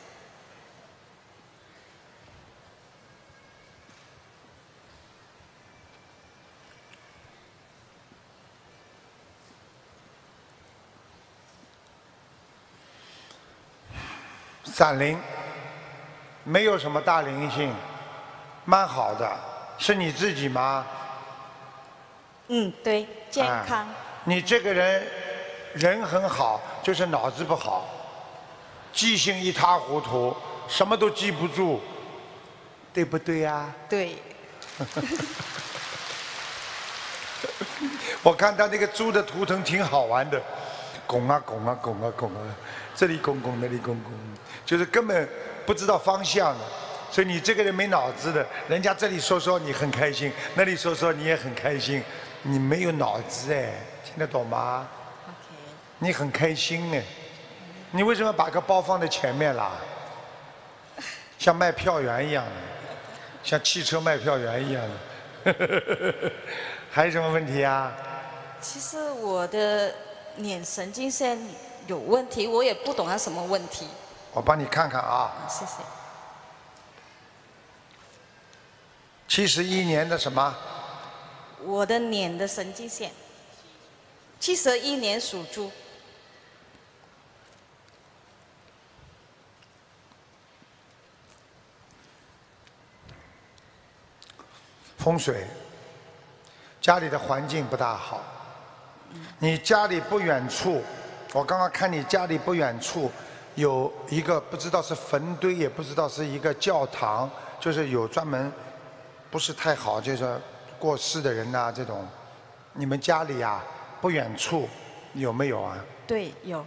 闪灵，没有什么大灵性，蛮好的，是你自己吗？ 对，健康。 你这个人很好，就是脑子不好，记性一塌糊涂，什么都记不住，对不对呀？ 对。 我看他那个猪的图腾挺好玩的，拱啊拱啊拱啊拱啊，这里拱拱那里拱拱，就是根本不知道方向的。所以你这个人没脑子的，人家这里说说你很开心，那里说说你也很开心，你没有脑子哎，听得懂吗？你很开心哎，你为什么把个包放在前面啦？像卖票员一样的，像汽车卖票员一样的。还有什么问题啊？ 其实我的脸神经线有问题，我也不懂它什么问题。 我帮你看看啊。 谢谢。 71年的什么？ 我的脸的神经线。71年属猪。 风水，家里的环境不大好。你家里不远处，我刚刚看你家里不远处有一个不知道是坟堆，也不知道是一个教堂，就是有专门不是太好，就是过世的人呐、这种。你们家里啊不远处有没有啊？ 对，有。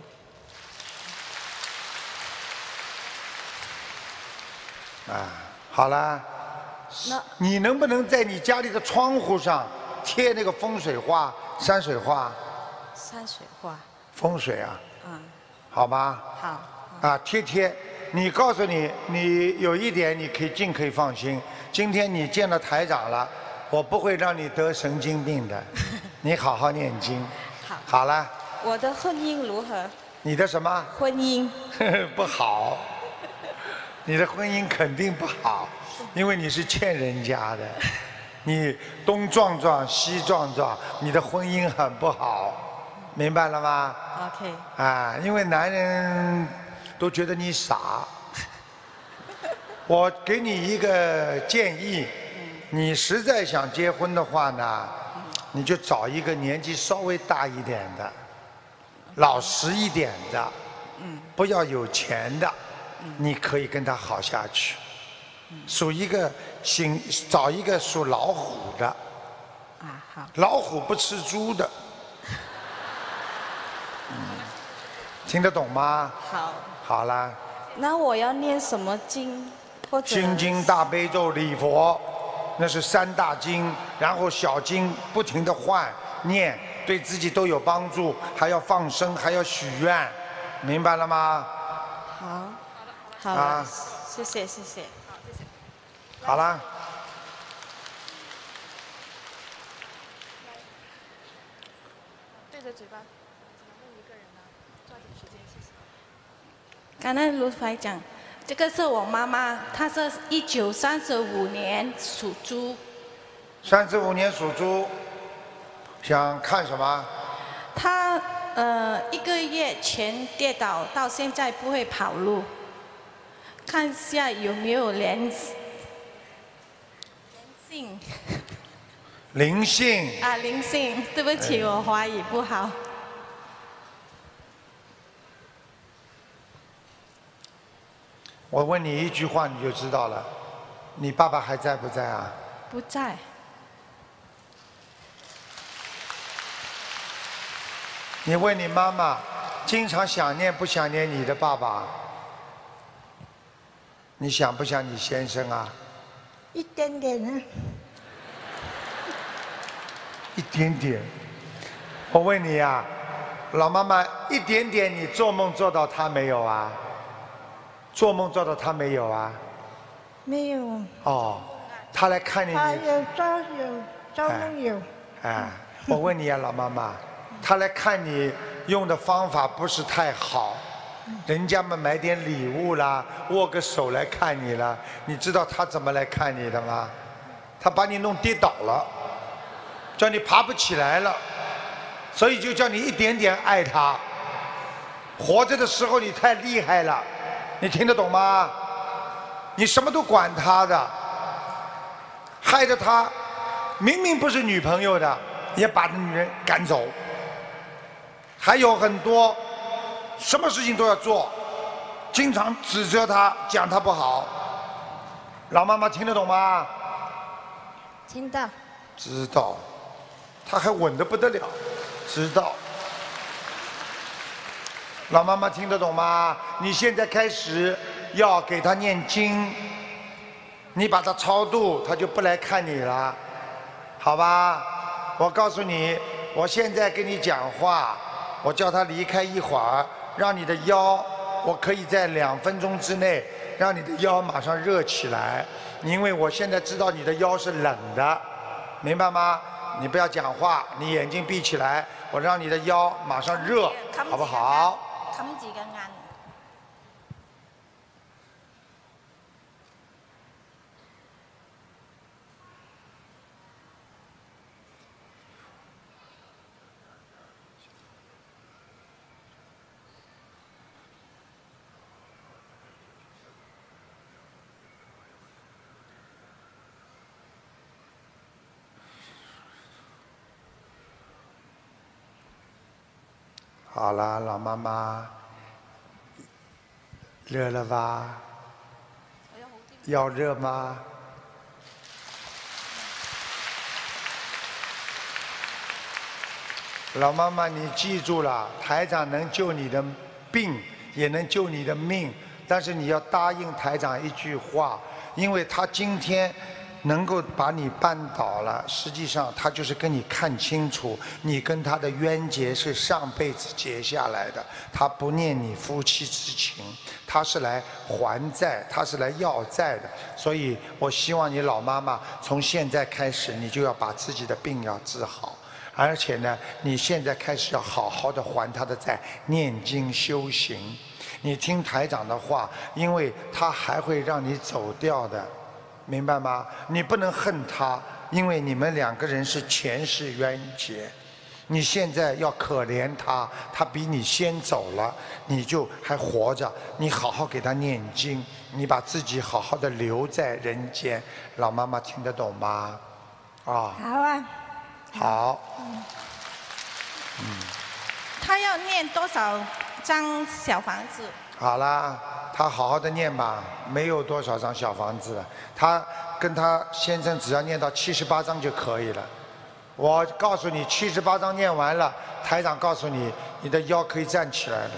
好啦。你能不能在你家里的窗户上贴那个风水画、山水画？ 山水画。 风水啊， 好吗？ 好。 啊，贴，你告诉你，你有一点你可以放心，今天你见了台长了，我不会让你得神经病的，你好好念经。 好。 好了。 我的婚姻如何？ 你的什么？ 婚姻。 不好。你的婚姻肯定不好，因为你是欠人家的，你东撞撞西撞撞，你的婚姻很不好，明白了吗 ？OK。 啊，因为男人都觉得你傻。我给你一个建议，你实在想结婚的话呢，你就找一个年纪稍微大一点的，老实一点的，不要有钱的，你可以跟他好下去。找一个属老虎的。 啊，好。 老虎不吃猪的。听得懂吗？ 好。 好啦。 那我要念什么经？或者心经、大悲咒、礼佛，那是3大经，然后小经不停地换念，对自己都有帮助，还要放生，还要许愿，明白了吗？ 好，好了， 啊， 谢谢，谢谢。 好啦。 对着嘴巴，问一个人呢，抓紧时间，谢谢。 感恩卢台长，这个是我妈妈，她是1935年属猪。 35年属猪，想看什么？ 她1个月前跌倒，到现在不会跑路，看一下有没有灵性。 灵性。 啊，灵性，对不起，我华语不好。 我问你一句话你就知道了，你爸爸还在不在啊？ 不在。 你问你妈妈，经常想念不想念你的爸爸？你想不想你先生啊？ 一点点呢。 一点点。我问你啊，老妈妈，一点点你做梦做到他没有啊？做梦做到他没有啊？ 没有。 哦，他来看你。 他有做梦有。 哎，我问你啊，老妈妈，他来看你用的方法不是太好，人家们买点礼物啦，握个手来看你了，你知道他怎么来看你的吗？他把你弄跌倒了，叫你爬不起来了，所以就叫你一点点爱他。活着的时候你太厉害了，你听得懂吗？你什么都管他的，害得他明明不是女朋友的，也把女人赶走。还有很多，什么事情都要做，经常指责他，讲他不好。老妈妈听得懂吗？ 听到。 知道。他还稳得不得了，知道。老妈妈听得懂吗？你现在开始要给他念经，你把他超度，他就不来看你了，好吧？我告诉你，我现在跟你讲话，我叫他离开一会儿，让你的腰，我可以在2分钟之内让你的腰马上热起来，因为我现在知道你的腰是冷的，明白吗？你不要讲话，你眼睛闭起来，我让你的腰马上热，好不好？ 冚住個眼。 好了，老妈妈，热了吧？要热吗？老妈妈，你记住了，台长能救你的病，也能救你的命，但是你要答应台长一句话，因为他今天能够把你绊倒了，实际上他就是跟你看清楚，你跟他的冤结是上辈子结下来的，他不念你夫妻之情，他是来还债，他是来要债的。所以我希望你老妈妈从现在开始，你就要把自己的病要治好，而且呢，你现在开始要好好的还他的债，念经修行。你听台长的话，因为他还会让你走掉的，明白吗？你不能恨他，因为你们两个人是前世冤结。你现在要可怜他，他比你先走了，你就还活着，你好好给他念经，你把自己好好的留在人间。老妈妈听得懂吗？啊。 好啊。 好。 他要念多少张小房子？ 好啦，他好好的念吧，没有多少张小房子，他跟他先生只要念到78张就可以了。我告诉你，78张念完了，台长告诉你，你的腰可以站起来了。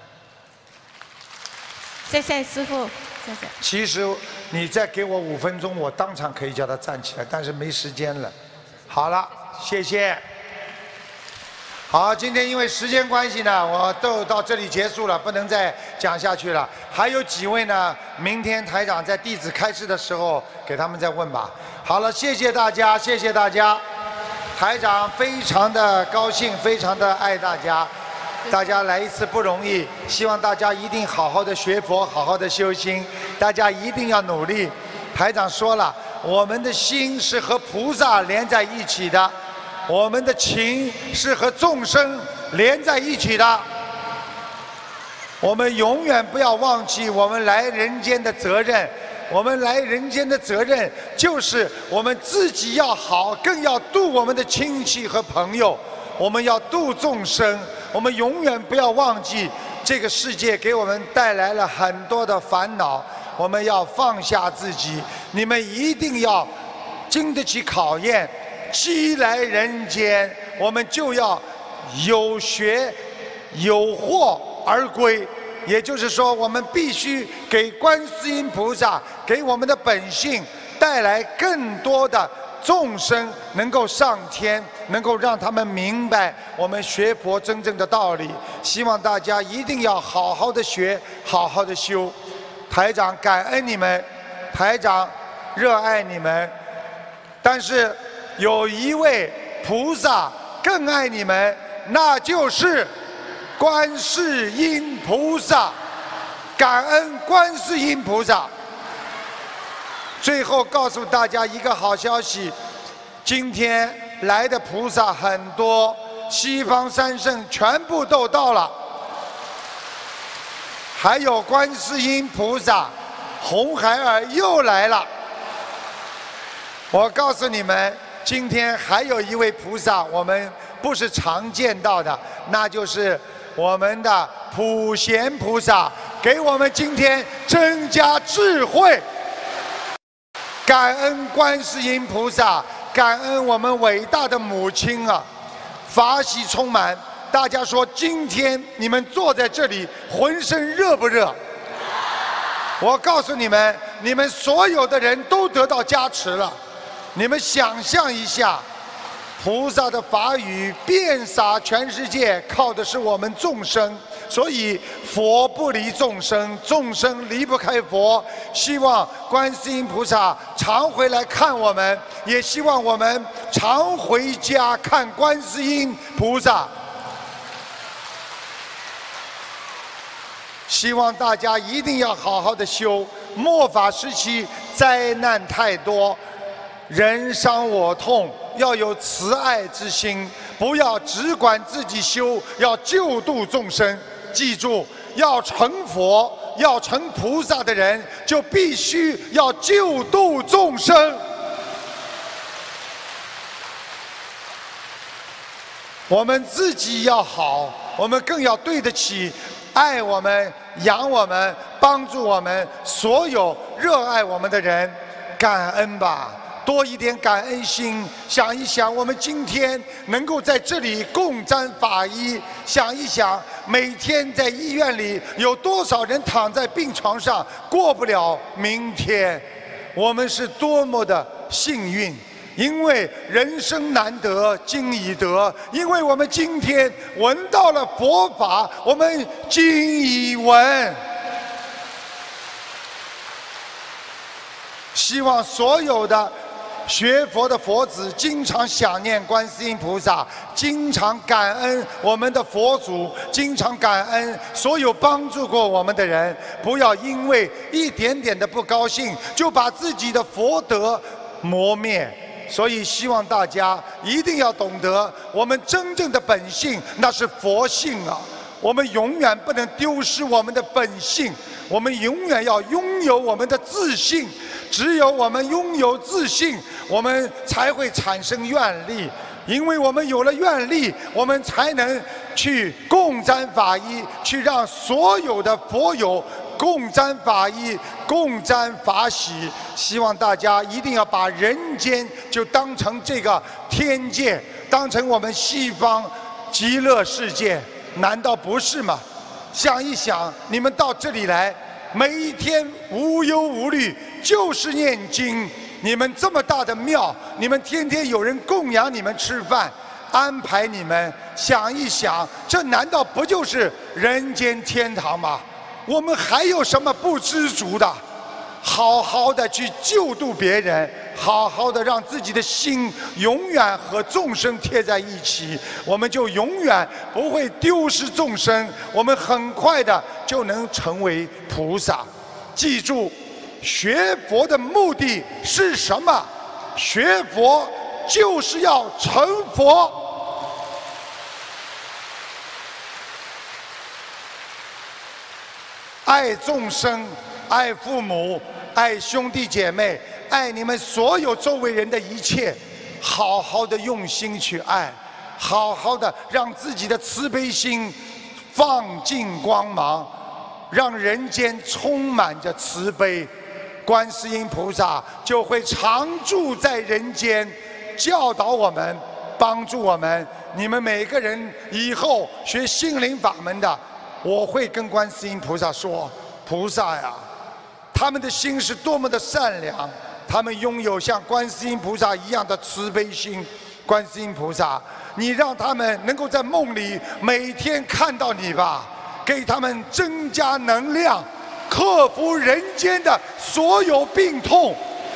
谢谢师父，谢谢。 其实你再给我5分钟，我当场可以叫他站起来，但是没时间了。好了，谢谢。好，今天因为时间关系呢，我都到这里结束了，不能再讲下去了。还有几位呢，明天台长在弟子开示的时候给他们再问吧。好了，谢谢大家，谢谢大家。台长非常的高兴，非常的爱大家，大家来一次不容易，希望大家一定好好的学佛，好好的修心，大家一定要努力。台长说了，我们的心是和菩萨连在一起的。我们的情是和众生连在一起的，我们永远不要忘记我们来人间的责任。我们来人间的责任就是我们自己要好，更要度我们的亲戚和朋友。我们要度众生，我们永远不要忘记这个世界给我们带来了很多的烦恼，我们要放下自己。你们一定要经得起考验。既来人间，我们就要有学有获而归。也就是说，我们必须给观世音菩萨，给我们的本性带来更多的众生能够上天，能够让他们明白我们学佛真正的道理。希望大家一定要好好的学，好好的修。台长感恩你们，台长热爱你们，但是有一位菩萨更爱你们，那就是观世音菩萨。感恩观世音菩萨。最后告诉大家一个好消息，今天来的菩萨很多，西方三圣全部都到了，还有观世音菩萨，红孩儿又来了。我告诉你们，今天还有一位菩萨，我们不是常见到的，那就是我们的普贤菩萨，给我们今天增加智慧。感恩观世音菩萨，感恩我们伟大的母亲啊，法喜充满。大家说，今天你们坐在这里，浑身热不热？我告诉你们，你们所有的人都得到加持了。你们想象一下，菩萨的法语遍洒全世界，靠的是我们众生。所以佛不离众生，众生离不开佛。希望观世音菩萨常回来看我们，也希望我们常回家看观世音菩萨。希望大家一定要好好的修。末法时期灾难太多，人伤我痛，要有慈爱之心，不要只管自己修，要救度众生。记住，要成佛、要成菩萨的人，就必须要救度众生。我们自己要好，我们更要对得起爱我们、养我们、帮助我们所有热爱我们的人。感恩吧，多一点感恩心。想一想，我们今天能够在这里共沾法衣，想一想，每天在医院里有多少人躺在病床上过不了明天，我们是多么的幸运。因为人生难得今已得，因为我们今天闻到了佛法，我们今已闻。希望所有的学佛的佛子经常想念观世音菩萨，经常感恩我们的佛祖，经常感恩所有帮助过我们的人，不要因为一点点的不高兴就把自己的佛德磨灭。所以希望大家一定要懂得，我们真正的本性那是佛性啊！我们永远不能丢失我们的本性，我们永远要拥有我们的自信。只有我们拥有自信，我们才会产生愿力。因为我们有了愿力，我们才能去共沾法衣，去让所有的佛友共沾法衣，共沾法喜。希望大家一定要把人间就当成这个天界，当成我们西方极乐世界，难道不是吗？想一想，你们到这里来，每一天无忧无虑，就是念经。你们这么大的庙，你们天天有人供养你们吃饭，安排你们，想一想，这难道不就是人间天堂吗？我们还有什么不知足的？好好的去救度别人，好好的让自己的心永远和众生贴在一起，我们就永远不会丢失众生，我们很快的就能成为菩萨。记住，学佛的目的是什么？学佛就是要成佛。爱众生，爱父母，爱兄弟姐妹，爱你们所有周围人的一切，好好的用心去爱，好好的让自己的慈悲心放尽光芒，让人间充满着慈悲，观世音菩萨就会常住在人间，教导我们，帮助我们。你们每个人以后学心灵法门的，我会跟观世音菩萨说，菩萨呀，他们的心是多么的善良，他们拥有像观世音菩萨一样的慈悲心。观世音菩萨，你让他们能够在梦里每天看到你吧，给他们增加能量，克服人间的所有病痛。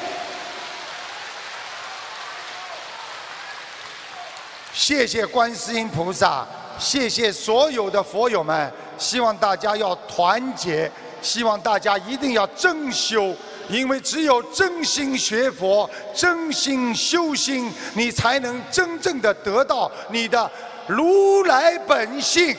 谢谢观世音菩萨，谢谢所有的佛友们，希望大家要团结，希望大家一定要真修，因为只有真心学佛，真心修心，你才能真正的得到你的如来本性。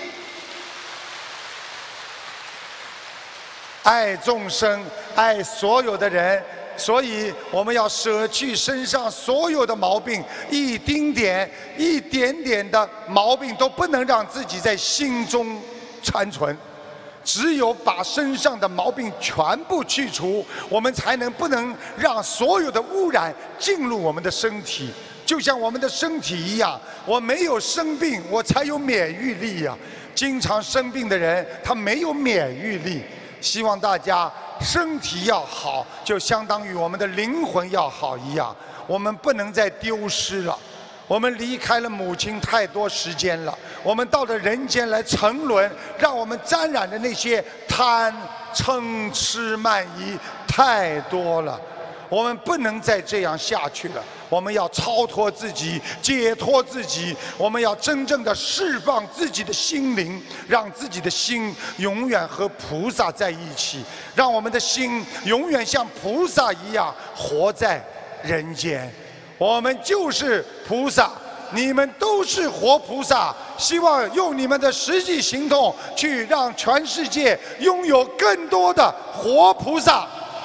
爱众生，爱所有的人，所以我们要舍去身上所有的毛病，一丁点、一点点的毛病都不能让自己在心中残存。只有把身上的毛病全部去除，我们才能不能让所有的污染进入我们的身体。就像我们的身体一样，我没有生病，我才有免疫力呀。经常生病的人，他没有免疫力。希望大家身体要好，就相当于我们的灵魂要好一样。我们不能再丢失了。我们离开了母亲太多时间了，我们到了人间来沉沦，让我们沾染的那些贪、嗔、痴、慢、疑太多了。我们不能再这样下去了，我们要超脱自己，解脱自己，我们要真正的释放自己的心灵，让自己的心永远和菩萨在一起，让我们的心永远像菩萨一样活在人间。我们就是菩萨，你们都是活菩萨，希望用你们的实际行动去让全世界拥有更多的活菩萨。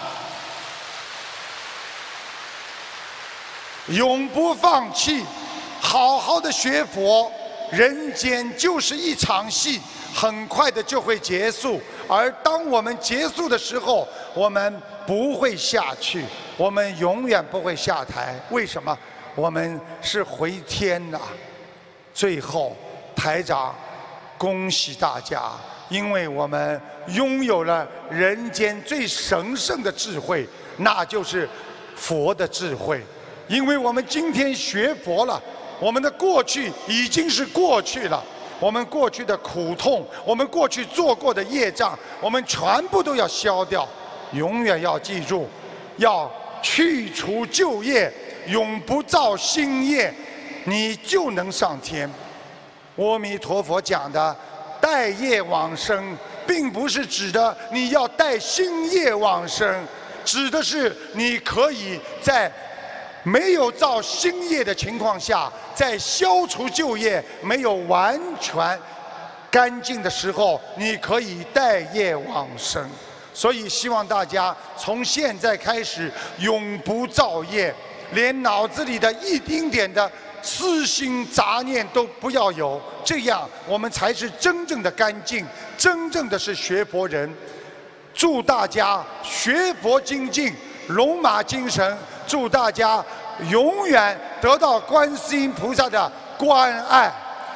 永不放弃，好好的学佛。人间就是一场戏，很快的就会结束。而当我们结束的时候，我们不会下去，我们永远不会下台。为什么？我们是回天呐！最后，台长，恭喜大家，因为我们拥有了人间最神圣的智慧，那就是佛的智慧，因为我们今天学佛了，我们的过去已经是过去了，我们过去的苦痛，我们过去做过的业障，我们全部都要消掉。永远要记住，要去除旧业，永不造新业，你就能上天。阿弥陀佛讲的带业往生，并不是指的你要带新业往生，指的是你可以在没有造新业的情况下，在消除旧业没有完全干净的时候，你可以带业往生。所以希望大家从现在开始永不造业，连脑子里的一丁点的私心杂念都不要有，这样我们才是真正的干净，真正的是学佛人。祝大家学佛精进，龙马精神，祝大家永远得到观世音菩萨的关爱。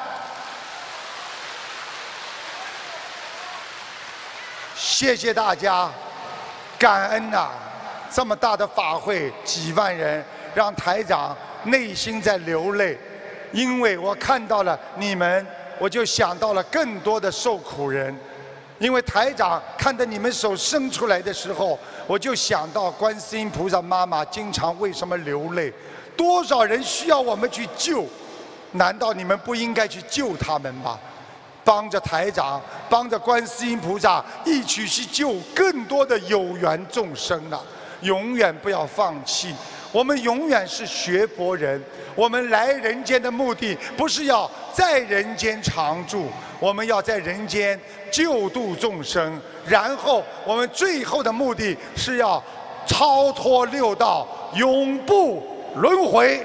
谢谢大家，感恩呐！这么大的法会，几万人，让台长内心在流泪，因为我看到了你们，我就想到了更多的受苦人。因为台长看着你们手伸出来的时候，我就想到观世音菩萨妈妈经常为什么流泪，多少人需要我们去救，难道你们不应该去救他们吗？帮着台长，帮着观世音菩萨一起去救更多的有缘众生啊！永远不要放弃，我们永远是学佛人。我们来人间的目的不是要在人间常住，我们要在人间救度众生，然后我们最后的目的是要超脱六道，永不轮回。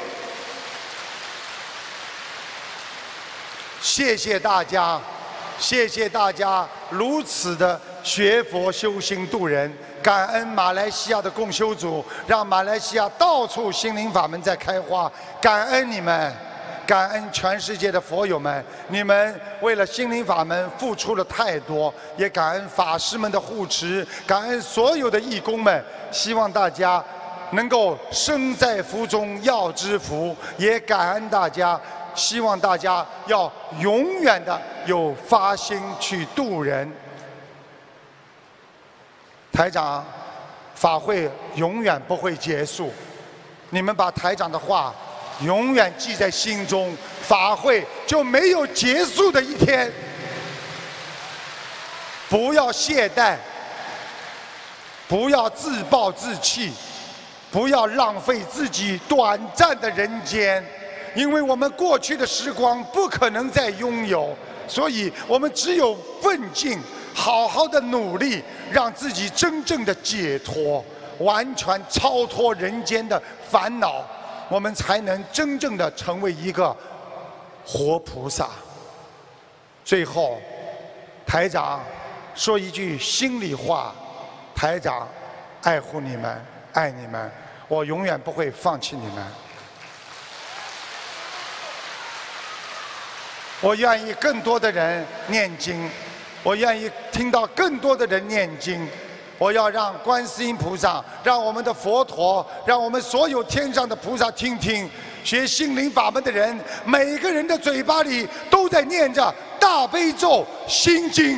谢谢大家，谢谢大家如此的学佛修心度人，感恩马来西亚的共修组，让马来西亚到处心灵法门在开花，感恩你们，感恩全世界的佛友们，你们为了心灵法门付出了太多，也感恩法师们的护持，感恩所有的义工们，希望大家能够身在福中要知福，也感恩大家。希望大家要永远的有发心去度人。台长，法会永远不会结束，你们把台长的话永远记在心中，法会就没有结束的一天。不要懈怠，不要自暴自弃，不要浪费自己短暂的人间。因为我们过去的时光不可能再拥有，所以我们只有奋进，好好的努力，让自己真正的解脱，完全超脱人间的烦恼，我们才能真正的成为一个活菩萨。最后，台长说一句心里话，台长爱护你们，爱你们，我永远不会放弃你们。我愿意更多的人念经，我愿意听到更多的人念经。我要让观世音菩萨，让我们的佛陀，让我们所有天上的菩萨听听，学心灵法门的人，每个人的嘴巴里都在念着大悲咒、心经。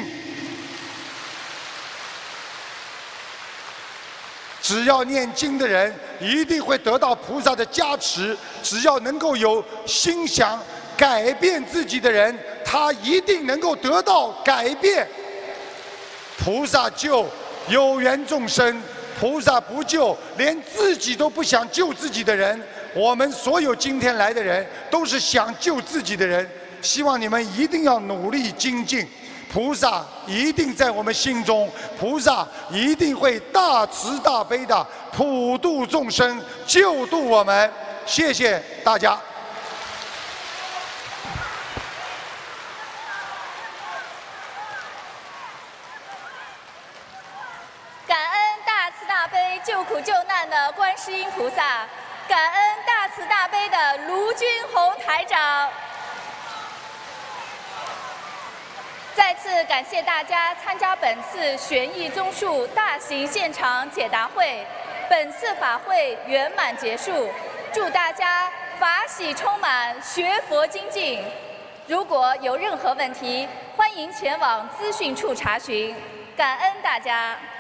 只要念经的人，一定会得到菩萨的加持。只要能够有心想改变自己的人，他一定能够得到改变。菩萨救有缘众生，菩萨不救连自己都不想救自己的人。我们所有今天来的人都是想救自己的人，希望你们一定要努力精进。菩萨一定在我们心中，菩萨一定会大慈大悲的普度众生，救度我们。谢谢大家。 感恩大慈大悲救苦救难的观世音菩萨，感恩大慈大悲的卢军宏台长。再次感谢大家参加本次悬疑综述大型现场解答会， 本次法会圆满结束，祝大家法喜充满，学佛精进。如果有任何问题，欢迎前往资讯处查询。感恩大家。